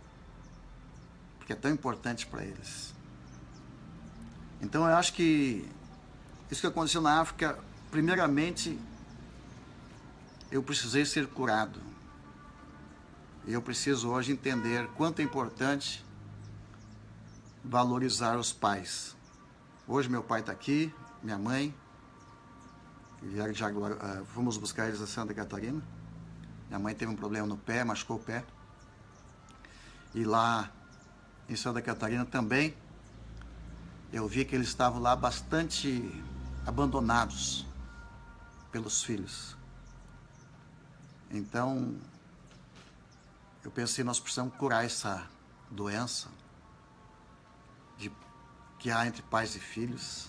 Porque é tão importante para eles. Então eu acho que Isso que aconteceu na África, primeiramente, eu precisei ser curado. E eu preciso hoje entender quanto é importante valorizar os pais. Hoje meu pai está aqui, minha mãe, fomos buscar eles a Santa Catarina. Minha mãe teve um problema no pé, machucou o pé. E lá em Santa Catarina também, eu vi que eles estavam lá bastante abandonados pelos filhos. Então, eu pensei, nós precisamos curar essa doença que há entre pais e filhos,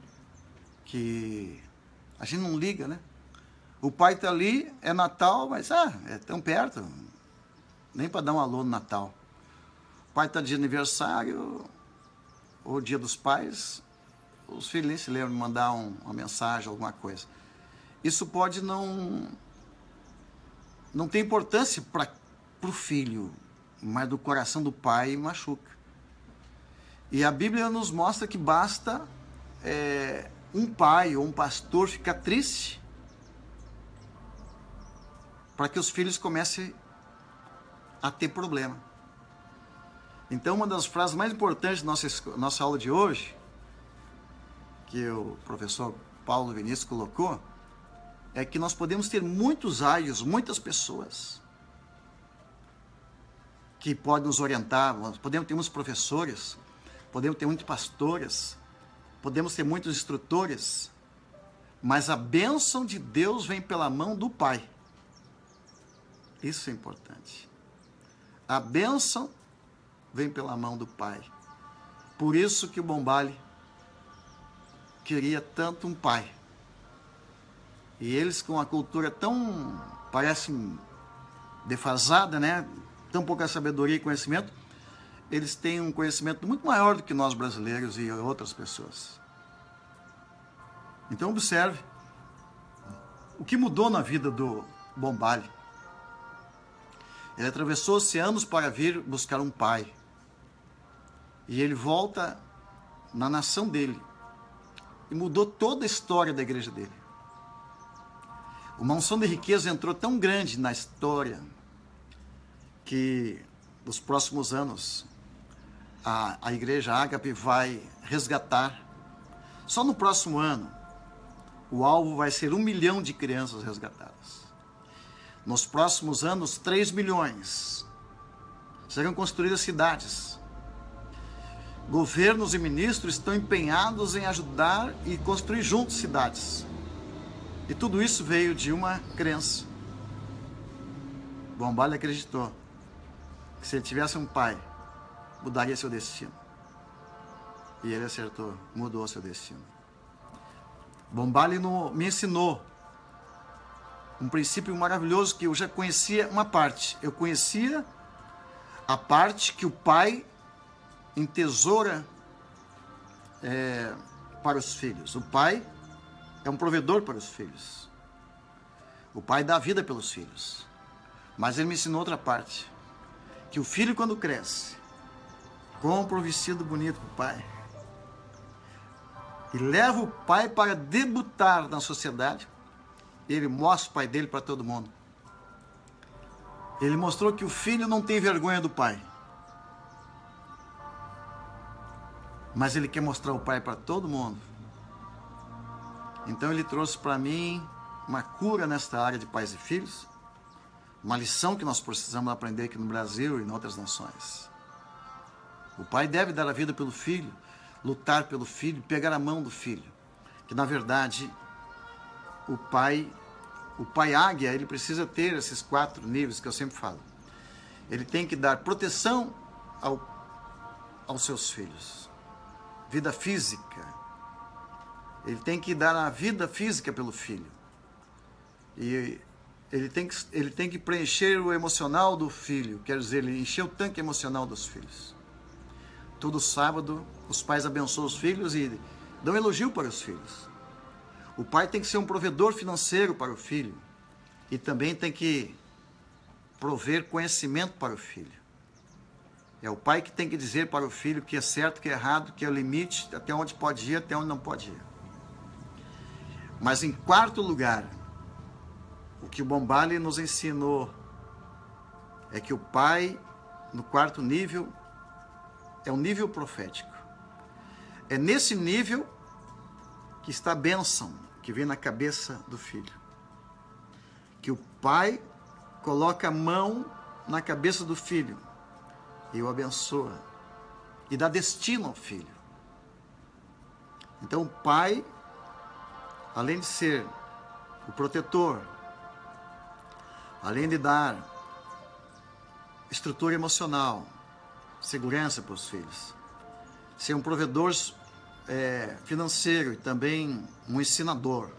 que a gente não liga, né? O pai está ali, é Natal, mas é tão perto, nem para dar um alô no Natal. O pai está de aniversário, ou dia dos pais, os filhos nem se lembram de mandar uma mensagem, alguma coisa. Isso pode não ter importância para o filho, mas do coração do pai machuca. E a Bíblia nos mostra que basta um pai ou um pastor ficar triste para que os filhos comecem a ter problema. Então, uma das frases mais importantes da nossa aula de hoje, que o professor Paulo Vinícius colocou, é que nós podemos ter muitos aios, muitas pessoas que podem nos orientar, podemos ter muitos professores, podemos ter muitos pastores, podemos ter muitos instrutores, mas a bênção de Deus vem pela mão do Pai. Isso é importante. A bênção vem pela mão do Pai. Por isso que o Bombali queria tanto um pai. E eles, com uma cultura tão, parece defasada, né? Tão pouca sabedoria e conhecimento, eles têm um conhecimento muito maior do que nós brasileiros e outras pessoas. Então observe o que mudou na vida do Bombali. Ele atravessou oceanos para vir buscar um pai. E ele volta na nação dele. E mudou toda a história da igreja dele. Uma unção de riqueza entrou tão grande na história que nos próximos anos a igreja Ágape vai resgatar. Só no próximo ano, o alvo vai ser 1 milhão de crianças resgatadas. Nos próximos anos, 3 milhões. Serão construídas cidades. Governos e ministros estão empenhados em ajudar e construir juntos cidades. E tudo isso veio de uma crença. Bombali acreditou que se ele tivesse um pai, mudaria seu destino. E ele acertou, mudou seu destino. Bombali me ensinou um princípio maravilhoso que eu já conhecia uma parte. Eu conhecia a parte que o pai entesoura para os filhos. O pai é um provedor para os filhos. O pai dá vida pelos filhos. Mas ele me ensinou outra parte. Que o filho, quando cresce, compra um vestido bonito para o pai e leva o pai para debutar na sociedade. Ele mostra o pai dele para todo mundo. Ele mostrou que o filho não tem vergonha do pai. Mas ele quer mostrar o pai para todo mundo. Então ele trouxe para mim uma cura nesta área de pais e filhos. Uma lição que nós precisamos aprender aqui no Brasil e em outras nações. O pai deve dar a vida pelo filho, lutar pelo filho, pegar a mão do filho. Que na verdade, o pai águia, ele precisa ter esses 4 níveis que eu sempre falo. Ele tem que dar proteção aos seus filhos. Vida física. Ele tem que dar a vida física pelo filho. E ele tem que preencher o emocional do filho. Quer dizer, ele encher o tanque emocional dos filhos. Todo sábado, os pais abençoam os filhos e dão elogio para os filhos. O pai tem que ser um provedor financeiro para o filho. E também tem que prover conhecimento para o filho. É o pai que tem que dizer para o filho o que é certo, o que é errado, o que é o limite, até onde pode ir, até onde não pode ir. Mas em quarto lugar, o que o Bombali nos ensinou é que o Pai, no quarto nível, é um nível profético. É nesse nível que está a bênção que vem na cabeça do filho. Que o Pai coloca a mão na cabeça do filho e o abençoa e dá destino ao filho. Então o Pai, além de ser o protetor, além de dar estrutura emocional, segurança para os filhos, ser um provedor financeiro e também um ensinador.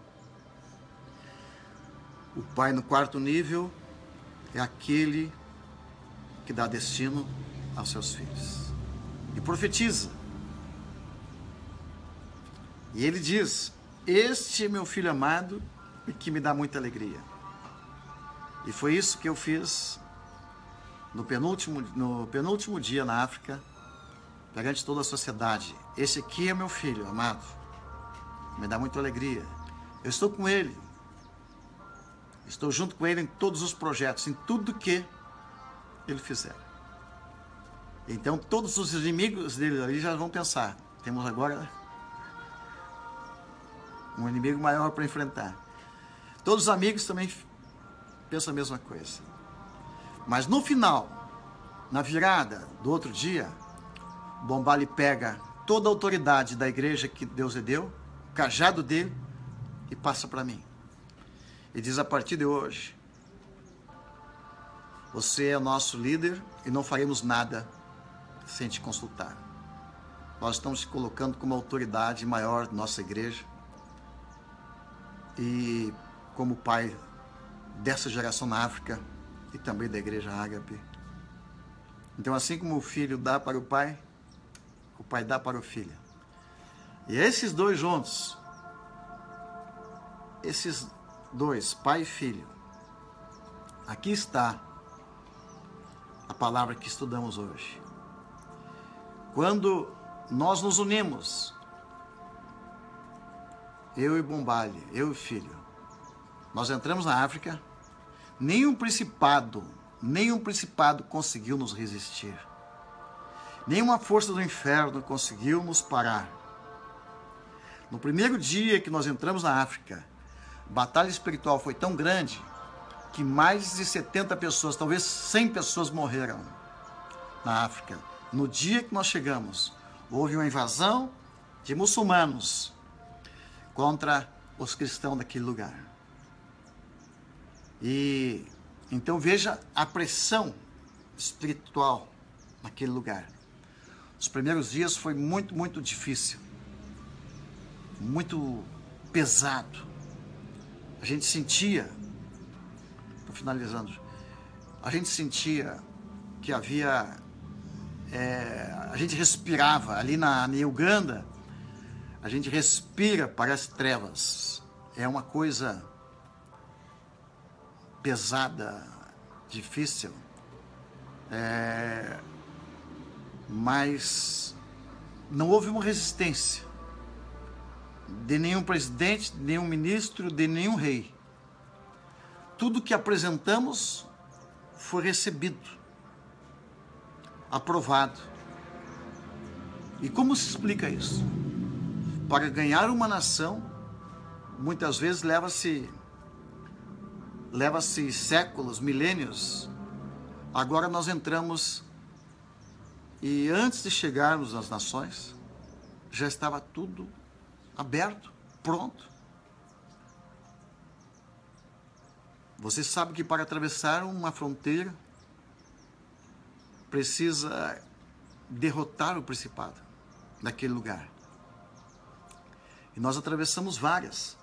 O Pai no quarto nível é aquele que dá destino aos seus filhos e profetiza. E ele diz: este é meu filho amado e que me dá muita alegria. E foi isso que eu fiz no penúltimo dia na África, perante toda a sociedade. Esse aqui é meu filho amado, me dá muita alegria. Eu estou com ele, estou junto com ele em todos os projetos, em tudo que ele fizer. Então todos os inimigos dele ali já vão pensar: temos agora um inimigo maior para enfrentar. Todos os amigos também pensam a mesma coisa. Mas no final, na virada do outro dia, Bombali pega toda a autoridade da igreja que Deus lhe deu, o cajado dele, e passa para mim. E diz: a partir de hoje, você é nosso líder e não faremos nada sem te consultar. Nós estamos te colocando como autoridade maior da nossa igreja e como pai dessa geração na África e também da igreja Ágape. Então, assim como o filho dá para o pai dá para o filho. E esses dois juntos, esses dois, pai e filho, aqui está a palavra que estudamos hoje. Quando nós nos unimos, eu e Bombali, eu e o filho, nós entramos na África, nenhum principado conseguiu nos resistir. Nenhuma força do inferno conseguiu nos parar. No primeiro dia que nós entramos na África, a batalha espiritual foi tão grande que mais de 70 pessoas, talvez 100 pessoas morreram na África. No dia que nós chegamos, houve uma invasão de muçulmanos contra os cristãos daquele lugar. E então veja a pressão espiritual naquele lugar. Os primeiros dias foi muito, muito difícil, muito pesado. A gente sentia, estou finalizando, a gente sentia que havia, a gente respirava ali na Uganda, a gente respira para as trevas. É uma coisa pesada, difícil, mas não houve uma resistência de nenhum presidente, de nenhum ministro, de nenhum rei. Tudo que apresentamos foi recebido, aprovado. E como se explica isso? Para ganhar uma nação, muitas vezes leva-se séculos, milênios. Agora nós entramos e antes de chegarmos nas nações, já estava tudo aberto, pronto. Você sabe que para atravessar uma fronteira, precisa derrotar o principado daquele lugar. E nós atravessamos várias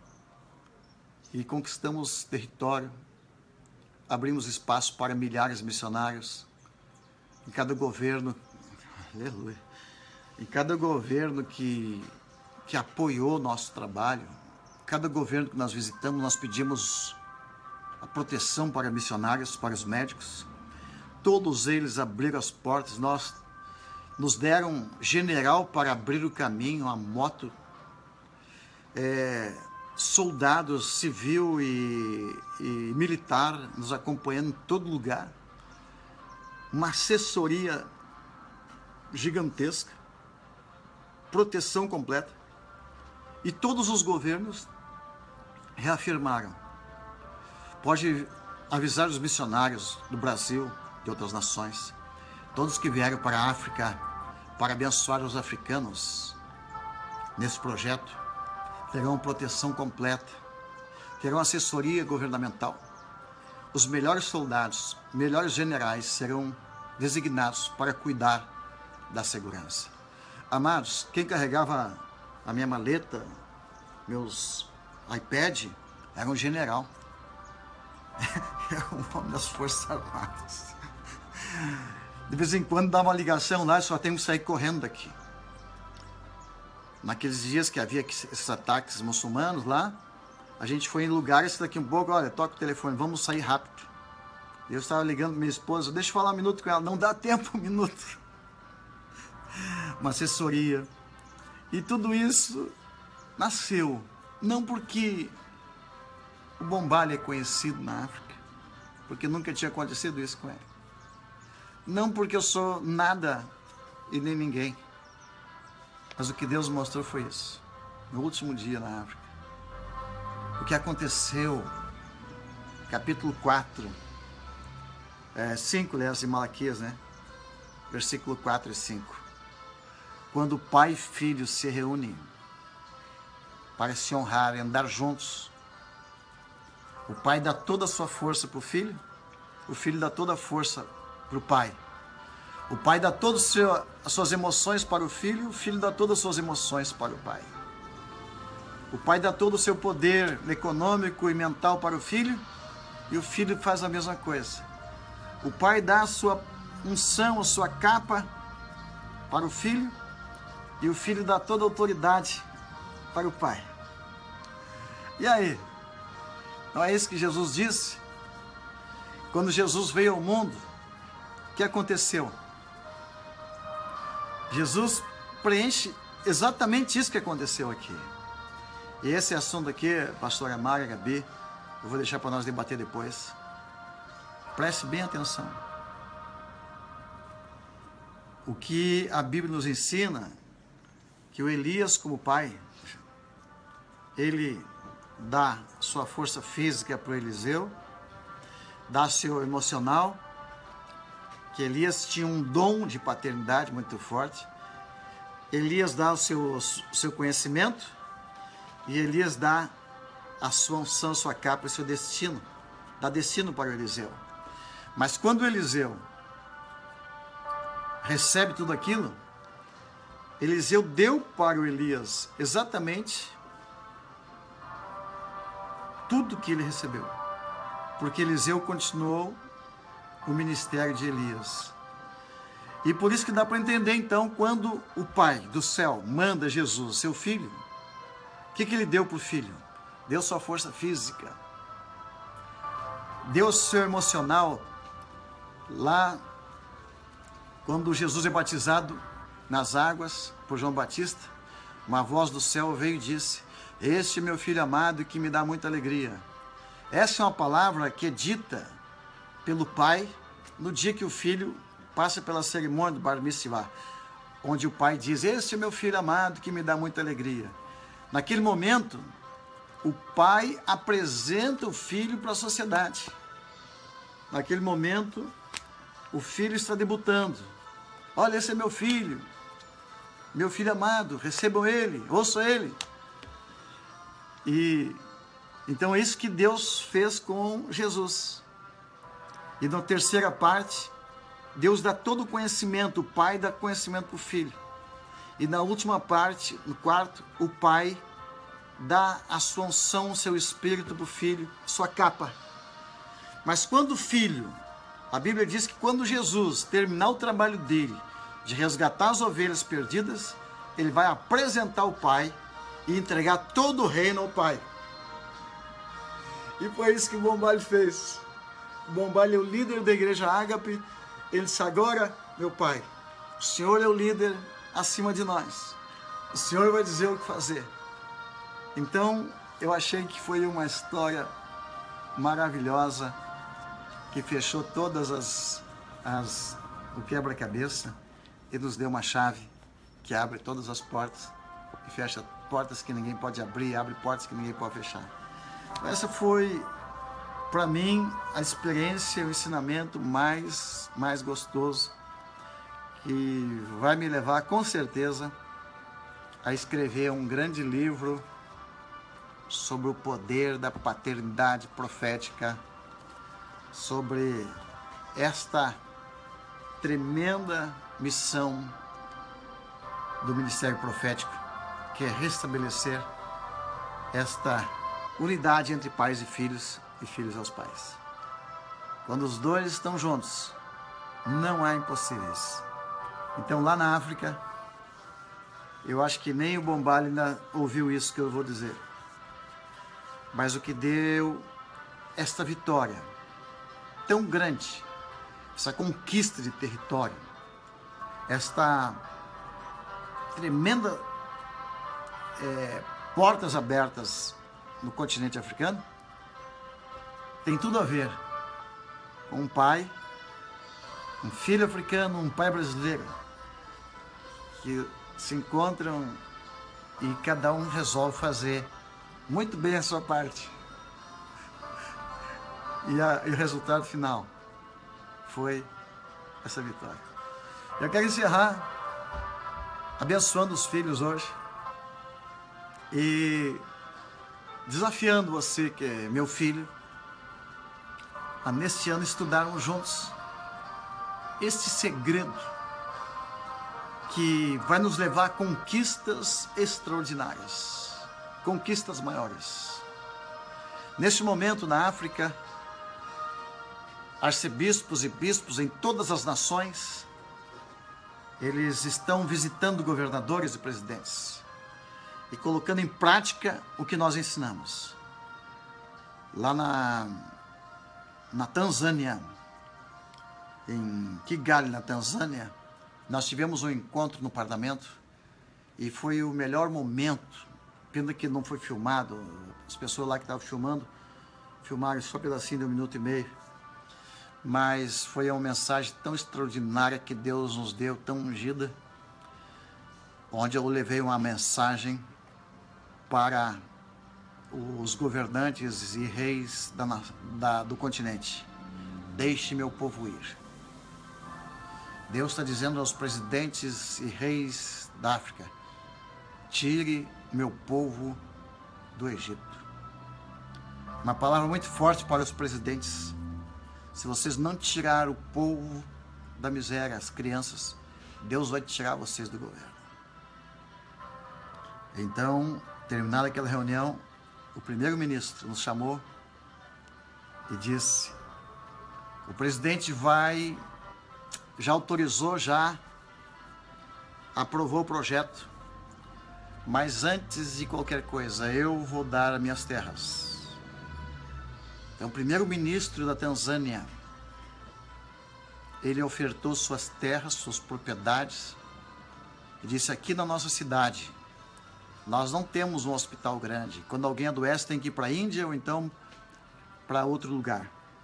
e conquistamos território, abrimos espaço para milhares de missionários. Em cada governo, aleluia, em cada governo que apoiou nosso trabalho, cada governo que nós visitamos, nós pedimos a proteção para missionários, para os médicos. Todos eles abriram as portas, nos deram general para abrir o caminho, a moto. soldados civil e militar nos acompanhando em todo lugar, uma assessoria gigantesca, proteção completa, e todos os governos reafirmaram. Pode avisar os missionários do Brasil, de outras nações, todos que vieram para a África para abençoar os africanos nesse projeto, terão proteção completa, terão assessoria governamental. Os melhores soldados, melhores generais serão designados para cuidar da segurança. Amados, quem carregava a minha maleta, meus iPad, era um general. Era um homem das Forças Armadas. De vez em quando dá uma ligação lá e só tenho que sair correndo daqui. Naqueles dias que havia esses ataques muçulmanos lá, a gente foi em lugares que daqui um pouco, olha, toca o telefone, vamos sair rápido. Eu estava ligando para minha esposa, deixa eu falar um minuto com ela, não dá tempo, um minuto. Uma assessoria. E tudo isso nasceu, não porque o Bombalho é conhecido na África, porque nunca tinha acontecido isso com ele. Não porque eu sou nada e nem ninguém. Mas o que Deus mostrou foi isso. No último dia na África. O que aconteceu, capítulo 4, 5, aliás, de Malaquias, né? Versículo 4 e 5. Quando pai e filho se reúnem para se honrar e andar juntos, o pai dá toda a sua força para o filho dá toda a força para o pai. O pai dá todas as suas emoções para o filho dá todas as suas emoções para o pai. O pai dá todo o seu poder econômico e mental para o filho, e o filho faz a mesma coisa. O pai dá a sua unção, a sua capa para o filho, e o filho dá toda a autoridade para o pai. E aí? Não é isso que Jesus disse? Quando Jesus veio ao mundo, o que aconteceu? Jesus preenche exatamente isso que aconteceu aqui. E esse assunto aqui, pastora Mara, Gabi, eu vou deixar para nós debater depois. Preste bem atenção. O que a Bíblia nos ensina, que o Elias como pai, ele dá sua força física para o Eliseu, dá seu emocional, que Elias tinha um dom de paternidade muito forte. Elias dá o seu conhecimento, e Elias dá a sua unção, sua capa, o seu destino, dá destino para o Eliseu. Mas quando o Eliseu recebe tudo aquilo, Eliseu deu para o Elias exatamente tudo que ele recebeu, porque Eliseu continuou o ministério de Elias. E por isso que dá para entender, então, quando o Pai do céu manda Jesus, seu filho, o que ele deu para o filho? Deu sua força física, deu seu emocional. Lá, quando Jesus é batizado nas águas por João Batista, uma voz do céu veio e disse: este é meu filho amado que me dá muita alegria. Essa é uma palavra que é dita pelo pai no dia que o filho passa pela cerimônia do Bar Mitzvah, onde o pai diz: este é meu filho amado que me dá muita alegria. Naquele momento, o pai apresenta o filho para a sociedade. Naquele momento, o filho está debutando. Olha, esse é meu filho amado, recebam ele, ouçam ele. E então é isso que Deus fez com Jesus. E na terceira parte, Deus dá todo o conhecimento, o pai dá conhecimento para o filho. E na última parte, no quarto, o pai dá a sua unção, o seu espírito para o filho, sua capa. Mas quando o filho, a Bíblia diz que quando Jesus terminar o trabalho dele, de resgatar as ovelhas perdidas, ele vai apresentar o pai e entregar todo o reino ao pai. E foi isso que o Bombalho fez. O Bombalho é o líder da igreja Ágape. Ele disse: agora, meu pai, o Senhor é o líder acima de nós. O Senhor vai dizer o que fazer. Então, eu achei que foi uma história maravilhosa, que fechou todas o quebra-cabeça e nos deu uma chave que abre todas as portas e fecha portas que ninguém pode abrir, abre portas que ninguém pode fechar. Essa foi, para mim, a experiência, o ensinamento mais gostoso, que vai me levar, com certeza, a escrever um grande livro sobre o poder da paternidade profética, sobre esta tremenda missão do ministério profético, que é restabelecer esta unidade entre pais e filhos aos pais. Quando os dois estão juntos, não há impossíveis. Então, lá na África, eu acho que nem o Bombali ainda ouviu isso que eu vou dizer. Mas o que deu esta vitória tão grande, essa conquista de território, esta tremenda portas abertas no continente africano, tem tudo a ver com um pai, um filho africano, um pai brasileiro, que se encontram e cada um resolve fazer muito bem a sua parte. E o resultado final foi essa vitória. Eu quero encerrar abençoando os filhos hoje e desafiando você, que é meu filho, a neste ano estudarmos juntos este segredo que vai nos levar a conquistas extraordinárias, conquistas maiores. Neste momento, na África, arcebispos e bispos em todas as nações, eles estão visitando governadores e presidentes e colocando em prática o que nós ensinamos. Lá na Tanzânia, em Kigali, na Tanzânia, nós tivemos um encontro no parlamento e foi o melhor momento. Pena que não foi filmado, as pessoas lá que estavam filmando, filmaram só um pedacinho de 1 minuto e meio, mas foi uma mensagem tão extraordinária que Deus nos deu, tão ungida, onde eu levei uma mensagem para os governantes e reis do continente. Deixe meu povo ir. Deus está dizendo aos presidentes e reis da África: tire meu povo do Egito. Uma palavra muito forte para os presidentes. Se vocês não tirar o povo da miséria, as crianças, Deus vai tirar vocês do governo. Então, terminada aquela reunião, o primeiro-ministro nos chamou e disse: o presidente já autorizou, já aprovou o projeto, mas antes de qualquer coisa, eu vou dar as minhas terras. Então, o primeiro-ministro da Tanzânia, ele ofertou suas terras, suas propriedades, e disse: aqui na nossa cidade, nós não temos um hospital grande. Quando alguém adoece, tem que ir para a Índia ou então para outro lugar.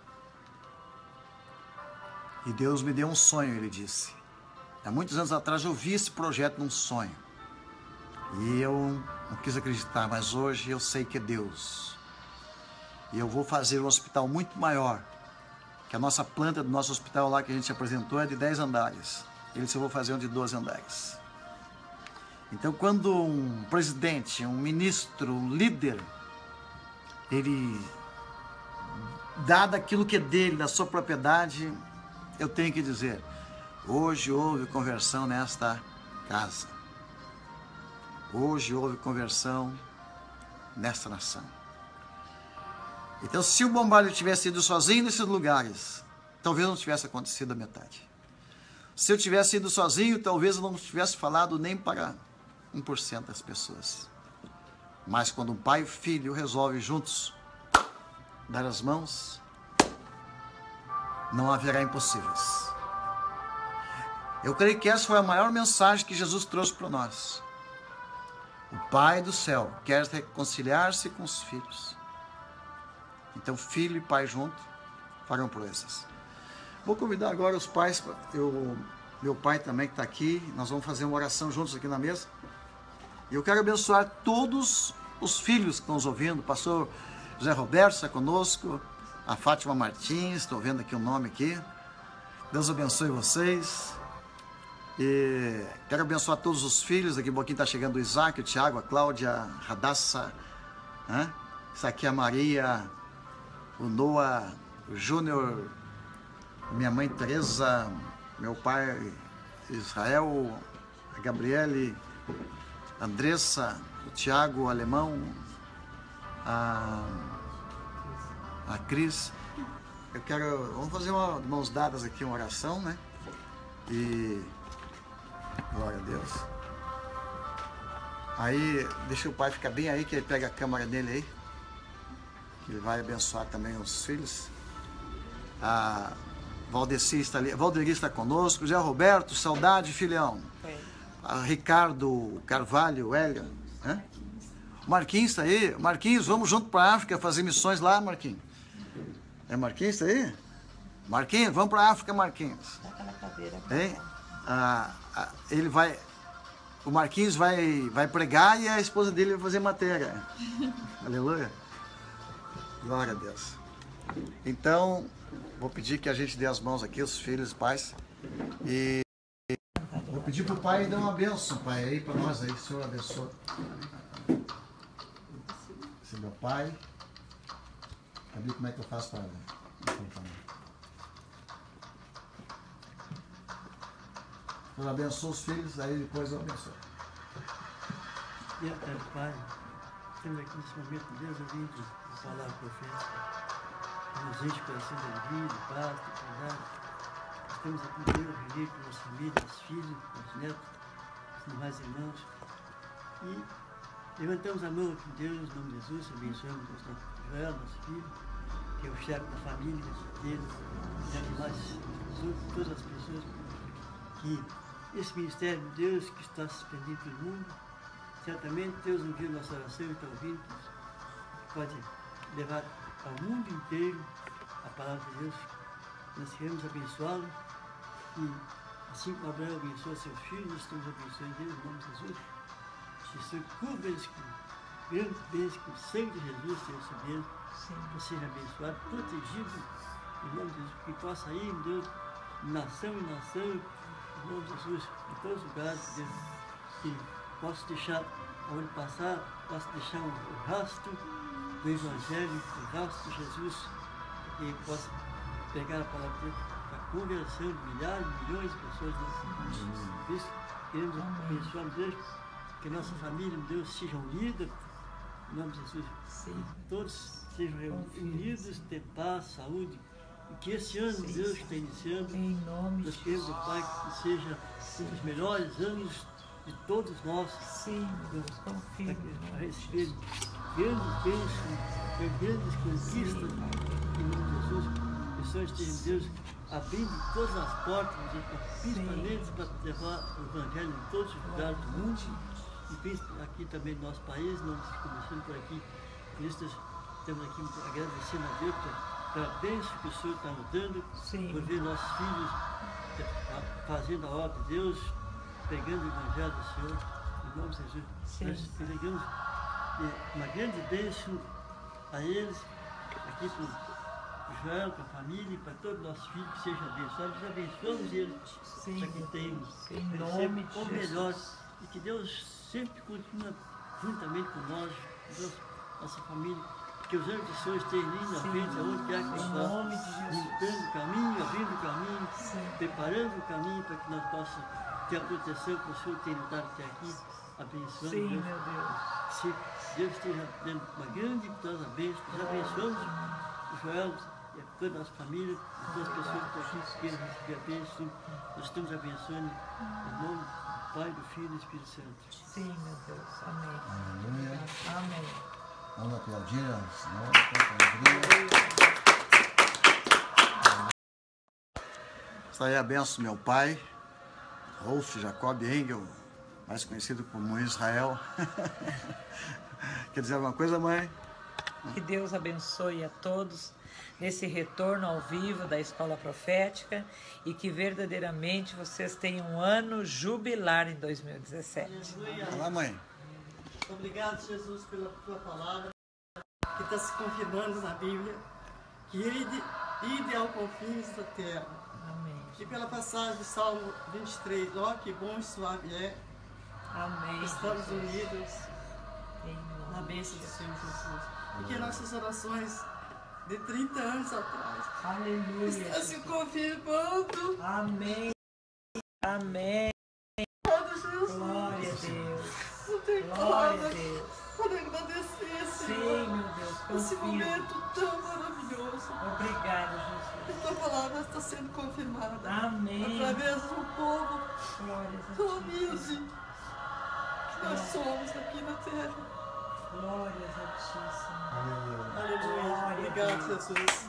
E Deus me deu um sonho, ele disse. Há muitos anos atrás eu vi esse projeto num sonho. E eu não quis acreditar, mas hoje eu sei que é Deus. E eu vou fazer um hospital muito maior, que a nossa planta do nosso hospital lá que a gente apresentou é de 10 andares. Ele disse: eu vou fazer um de 12 andares. Então, quando um presidente, um ministro, um líder, ele dá daquilo que é dele, da sua propriedade, eu tenho que dizer: hoje houve conversão nesta casa. Hoje houve conversão nesta nação. Então, se o Bombali tivesse ido sozinho nesses lugares, talvez não tivesse acontecido a metade. Se eu tivesse ido sozinho, talvez eu não tivesse falado nem para 1% das pessoas. Mas quando um pai e filho resolvem juntos dar as mãos, não haverá impossíveis. Eu creio que essa foi a maior mensagem que Jesus trouxe para nós. O Pai do céu quer reconciliar-se com os filhos. Então, filho e pai junto farão proezas. Vou convidar agora os pais, meu pai também que está aqui, nós vamos fazer uma oração juntos aqui na mesa. E eu quero abençoar todos os filhos que estão nos ouvindo. O pastor José Roberto está conosco, a Fátima Martins, estou vendo aqui o nome aqui. Deus abençoe vocês. E quero abençoar todos os filhos. Daqui a pouquinho está chegando o Isaac, o Tiago, a Cláudia, a Radassa, né? Isso aqui é a Maria, o Noah, o Júnior, minha mãe Teresa, meu pai Israel, a Gabriele, a Andressa, o Tiago, o Alemão, a Cris. Vamos fazer uma mãos dadas aqui, uma oração, né? E glória a Deus. Aí, deixa o pai ficar bem aí, que ele pega a câmera dele aí. Ele vai abençoar também os filhos. A Valdeci está ali, Valderi está conosco, Zé Roberto, saudade, filhão. A Ricardo Carvalho, Hélio, né? Marquinhos está aí. Marquinhos, vamos junto para a África fazer missões lá, Marquinhos. É Marquinhos está aí? Marquinhos, vamos para a África, Marquinhos. Hein? Ele vai, o Marquinhos vai pregar e a esposa dele vai fazer matéria. Aleluia. Glória a Deus. Então, vou pedir que a gente dê as mãos aqui, os filhos, os pais. E vou pedir para o pai dar uma bênção, pai, aí para nós aí, o Senhor abençoe. Esse é meu pai. Sabe como é que eu faço para... Eu abençoo os filhos, aí depois eu abençoo. Deus, Pai, temos aqui nesse momento, Deus, ouvindo a palavra profética, que nos enche o coração de alegria, de paz, de cuidado. Estamos aqui, Deus, reunidos com nossa família, os filhos, os netos, os demais irmãos. E levantamos a mão aqui, Deus, em nome de Jesus, abençoamos nosso Joel, nosso filho, que é o chefe da família, dele, e demais, todas as pessoas que esse ministério de Deus que está se expandindo pelo mundo, certamente Deus ouviu nossa oração e está ouvindo, pode levar ao mundo inteiro a palavra de Deus. Nós queremos abençoá-lo e assim como Abraão abençoou seus filhos, nós estamos abençoando Deus em nome de Jesus. Jesus cubra eles com grandes bênçãos, com o sangue de Jesus, Senhor, sabendo, que seja abençoado, protegido em nome de Jesus, que possa ir, Deus, nação em nação, em nome de Jesus, em todos os lugares, Deus, que possa deixar, onde passar, possa deixar o rastro do Evangelho, o rastro de Jesus, que possa pegar a palavra de Deus para a conversão de milhares, milhões de pessoas nesse mundo. Por isso, queremos abençoar, Deus, que nossa família, Deus, seja unida, em nome de Jesus, que todos sejam unidos, ter paz, saúde. E que esse ano, Deus, que está iniciando, nós queremos, Pai, que seja um dos melhores anos de todos nós. Sim, Deus, para receber grandes bênçãos, grandes conquistas, em nome de Jesus. Pessoas estejam, Deus, abrindo todas as portas, principalmente para levar o Evangelho em todos os lugares do mundo, e principalmente aqui também no nosso país, nós começando por aqui, por isso estamos aqui agradecendo a Deus pela bênção que o Senhor está nos dando, por ver nossos filhos fazendo a obra de Deus, pregando o Evangelho do Senhor, em nome de Jesus. Nós pregamos uma grande bênção a eles, aqui para o Joel, para a família, para todos os nossos filhos, que sejam abençoados. Nós abençoamos eles para que tenham o melhor e que Deus sempre continue juntamente com nós, nossa família. Que os anjos do Senhor estejam indo na frente, aonde quer que está, limpando o caminho, abrindo o caminho, preparando o caminho para que nós possamos ter a proteção que o Senhor tem nos dado até aqui, abençoando Deus. Meu Deus. Se Deus esteja dando uma grande e poderosa bênção, nós abençoamos o Joel e toda a nossa família, todas as pessoas que estão aqui que queiram receber a bênção. Nós estamos abençoando em nome do Pai, do Filho e do Espírito Santo. Sim, meu Deus. Amém. Aleluia. Amém. Vamos aplaudir, Senhor, com alegria. Está aí a benção do meu pai, Rolf Jacob Engel, mais conhecido como Israel. Quer dizer alguma coisa, mãe? Que Deus abençoe a todos nesse retorno ao vivo da Escola Profética e que verdadeiramente vocês tenham um ano jubilar em 2017. Aleluia. Olá, mãe. Obrigado, Jesus, pela tua palavra, que está se confirmando na Bíblia, que ide ao confins da terra. Amém. E pela passagem do Salmo 23, ó, que bom e suave é, Amém. estamos Jesus. unidos Em na nome bênção de do Senhor Jesus. Jesus. E que nossas orações de 30 anos atrás Aleluia. estão se Jesus. confirmando. Amém. Amém. Glória a Jesus. Glória a Deus. Não tem Glória a palavras Deus. para agradecer, Sim, Senhor, meu Deus. esse Confirmo. momento tão maravilhoso. Obrigada, A Jesus. tua palavra está sendo confirmada Amém. através do povo Glórias a tão ti, humilde Senhor. que nós somos aqui na terra. Glórias a ti, Senhor. Aleluia. Glória a Obrigado, Deus. Jesus.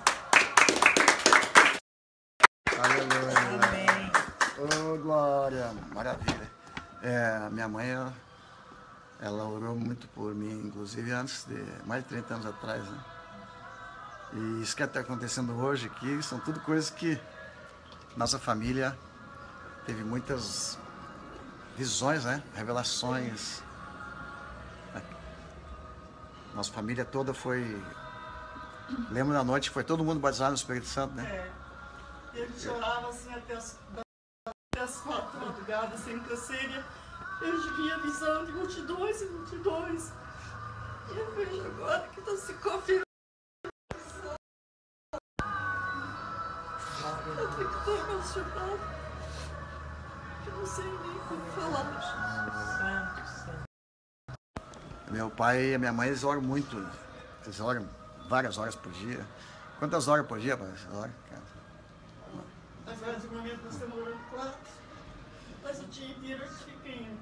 Aleluia. Amém. Oh, glória. Maravilha. Minha mãe, ela orou muito por mim, inclusive antes de mais de 30 anos atrás, né? E isso que está acontecendo hoje aqui são tudo coisas que nossa família teve muitas visões, né? Revelações. Nossa família toda foi... Lembro da noite que foi todo mundo batizado no Espírito Santo, né? Ele chorava assim até as 4 da madrugada, sem canseira. Eu via a visão de multidões e multidões. E eu vejo agora que está se confirmando. Eu tenho que estar emocionado. Eu não sei nem como falar. Santo, santo. Meu pai e minha mãe, eles oram muito. Eles oram várias horas por dia. Quantas horas por dia, pai? Vocês oram, cara? Agora, de momento, nós estamos orando 4. Mas o dia inteiro a gente fica em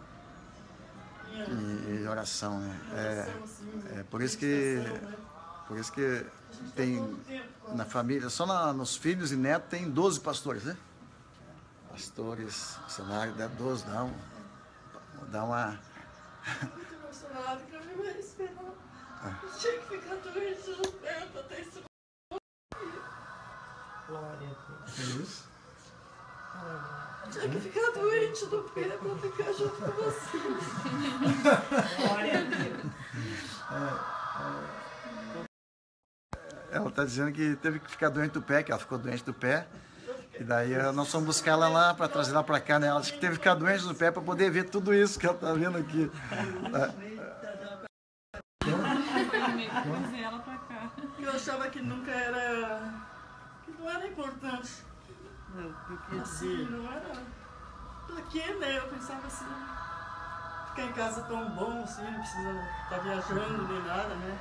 E oração, né? oração, assim, Por isso meditação, né? que A gente tá tem todo tempo com na família, só nos filhos e netos tem 12 pastores, né? Pastores, cenário dá 12, dá uma... muito emocionado, que eu não ia esperar. Eu tinha que ficar doente no tempo até isso. Glória a Deus. É isso? Aleluia. Eu tinha que ficar doente no pé para ficar junto com você. Glória a Deus. Ela está dizendo que teve que ficar doente do pé, que ela ficou doente do pé. E daí nós fomos buscar ela lá para trazer ela para cá, né? Ela disse que teve que ficar doente do pé para poder ver tudo isso que ela está vendo aqui. Trazer ela pra cá. Eu achava que nunca era. Que não era importante. Não, porque Assim, dizer, não era. Pra quê, né? Eu pensava assim. Ficar em casa tão bom assim, não precisa estar viajando nem nada, né?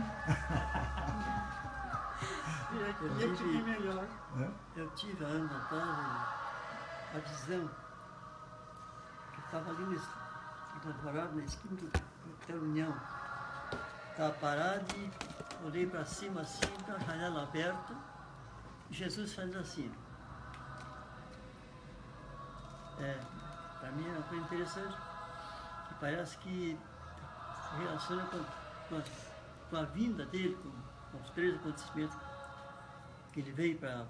E aqui bem melhor. eu tive há anos atrás a visão que eu estava ali parado na esquina da União. Estava parado e olhei para cima assim, com a janela aberta, e Jesus fazendo assim. Para mim é uma coisa interessante, que parece que se relaciona com a vinda dele, com os 3 acontecimentos que ele veio para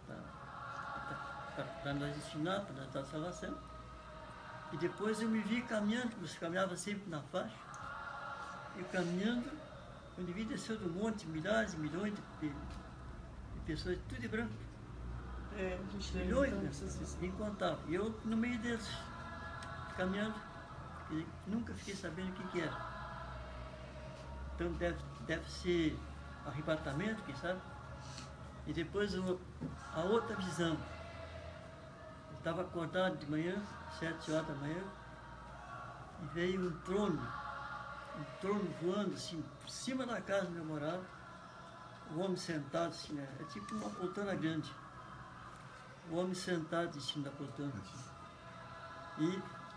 nos ensinar, para nos dar salvação. E depois eu me vi caminhando, porque você caminhava sempre na faixa, e caminhando, quando eu vi desceu do monte milhares e milhões de pessoas, tudo de branco. É, a gente Milhões, então, né? essas- Incontável. E eu no meio deles, caminhando, e nunca fiquei sabendo o que era. Então deve ser arrebatamento, quem sabe? E depois a outra visão. Eu estava acordado de manhã, 7 horas da manhã, e veio um trono voando assim, por cima da casa onde eu morava, o homem sentado assim, né? É tipo uma poltrona grande. O homem sentado em cima da poltrona. Assim. E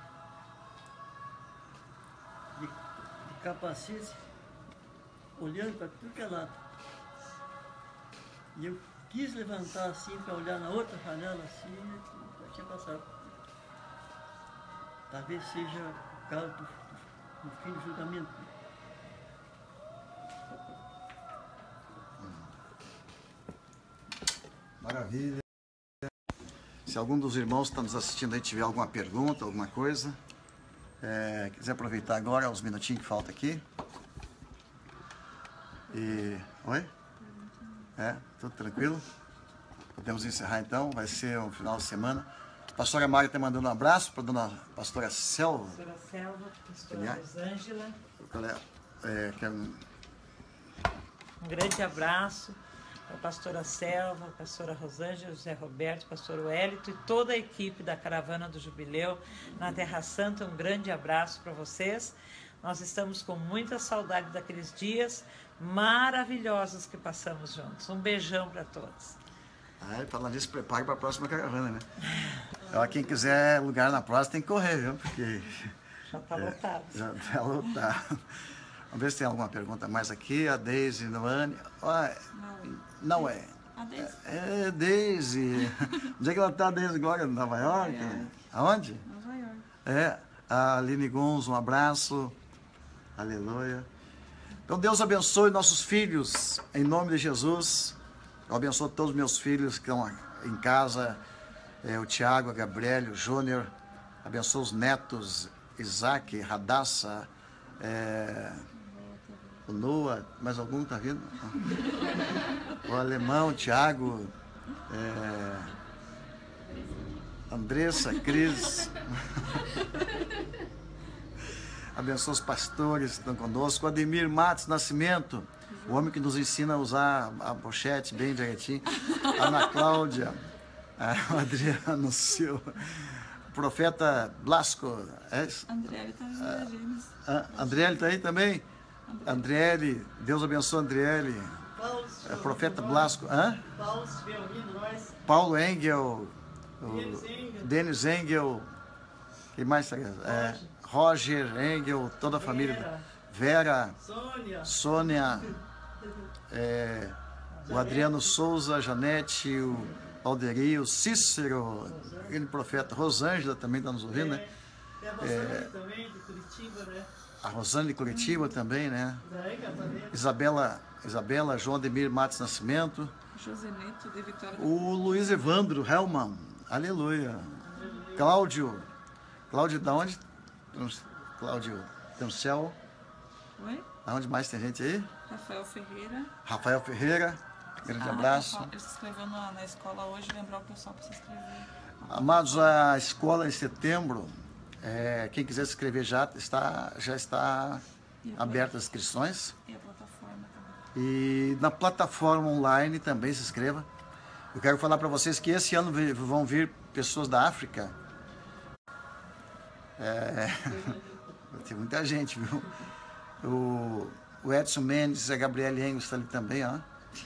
de capacete, olhando para tudo que é lado. E eu quis levantar assim para olhar na outra janela assim, já tinha passado. Talvez seja por causa do fim do julgamento. Maravilha. Se algum dos irmãos que está nos assistindo aí tiver alguma pergunta, alguma coisa, quiser aproveitar agora os minutinhos que falta aqui. Oi? Tudo tranquilo? Podemos encerrar então, vai ser um final de semana. A pastora Mária está mandando um abraço para a dona pastora Selva. Pastora Selva, pastora Rosângela. Um grande abraço para a pastora Selva, a pastora Rosângela, José Roberto, pastor Wellington e toda a equipe da Caravana do Jubileu na Terra Santa. Um grande abraço para vocês. Nós estamos com muita saudade daqueles dias maravilhosos que passamos juntos. Um beijão para todos. Falando nisso, prepare para a próxima caravana, né? Quem quiser lugar na próxima tem que correr, viu? Porque já está lotado. Já está lotado. Vamos ver se tem alguma pergunta mais aqui. A Deise Noane. Não é. A Deise. É Deise. Onde é que ela está, Deise, agora? Em Nova York? Aonde? Nova York. A Aline Gons, um abraço. Aleluia. Então Deus abençoe nossos filhos, em nome de Jesus. Eu abençoo todos os meus filhos que estão em casa, o Tiago, a Gabriele, o Júnior. Abençoo os netos, Isaac, Radassa, o Noah, mais algum está vindo? O Alemão, o Tiago, Andressa, Cris. Abençoa os pastores que estão conosco. O Ademir Matos Nascimento, o homem que nos ensina a usar a pochete bem direitinho. A Ana Cláudia, o Adriano Silva, o profeta Blasco. Andriele está aí, Gêmeos. Andriele está aí também? Deus abençoe a Andriele. O profeta Blasco. Paulo Engel, Denis Engel. Quem mais está aí? Roger, Engel, toda a família. Vera, Sônia, o Adriano Souza, Janete, o Alderi, o Cícero, aquele profeta. Rosângela também está nos ouvindo, né? Tem a Rosângela também, de Curitiba, né? A Rosângela de Curitiba também, né? Isabela, João Ademir Matos Nascimento. José Neto, de Vitória. O Luiz Evandro Hellman, aleluia. Cláudio da onde? Cláudio Tancel. Oi? Aonde mais tem gente aí? Rafael Ferreira. Grande abraço. Ele se inscreveu na escola hoje, lembrar o pessoal para se inscrever. Amados, a escola em setembro, quem quiser se inscrever já está aberta as inscrições. E a plataforma também. E na plataforma online também se inscreva. Eu quero falar para vocês que esse ano vão vir pessoas da África. Tem muita gente, viu? O Edson Mendes, a Gabriele Engels está ali também, ó.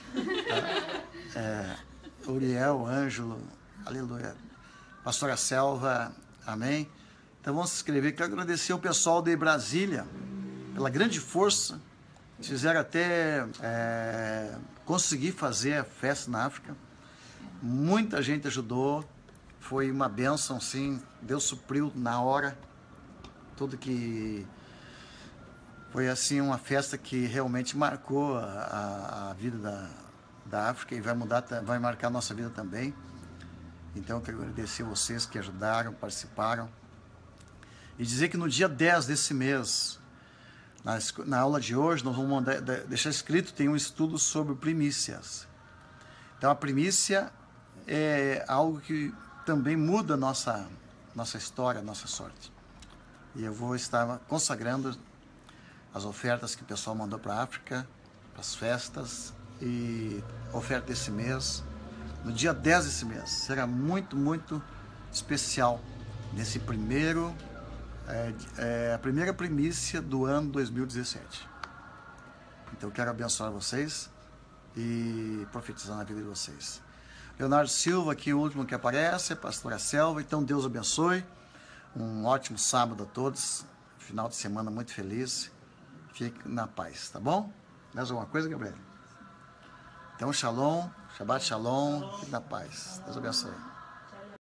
Uriel, Ângelo, aleluia. Pastora Selva, amém. Então vamos se inscrever. Quero agradecer ao pessoal de Brasília pela grande força. Fizeram até conseguir fazer a festa na África. Muita gente ajudou. Foi uma bênção, sim. Deus supriu na hora. Tudo que... Foi assim uma festa que realmente marcou a vida da África e vai marcar a nossa vida também. Então eu quero agradecer vocês que ajudaram, participaram. E dizer que no dia 10 desse mês, na aula de hoje, nós vamos deixar escrito, tem um estudo sobre primícias. Então a primícia é algo que também muda a nossa história, a nossa sorte. E eu vou estar consagrando as ofertas que o pessoal mandou para a África, para as festas, e oferta desse mês, no dia 10 desse mês. Será muito, muito especial nesse a primeira primícia do ano 2017. Então eu quero abençoar vocês e profetizar na vida de vocês. Leonardo Silva, aqui o último que aparece, a pastora Selva. Então Deus abençoe. Um ótimo sábado a todos. Final de semana muito feliz. Fique na paz, tá bom? Mais alguma coisa, Gabriel? Então, shalom, Shabbat shalom, fique na paz. Deus abençoe.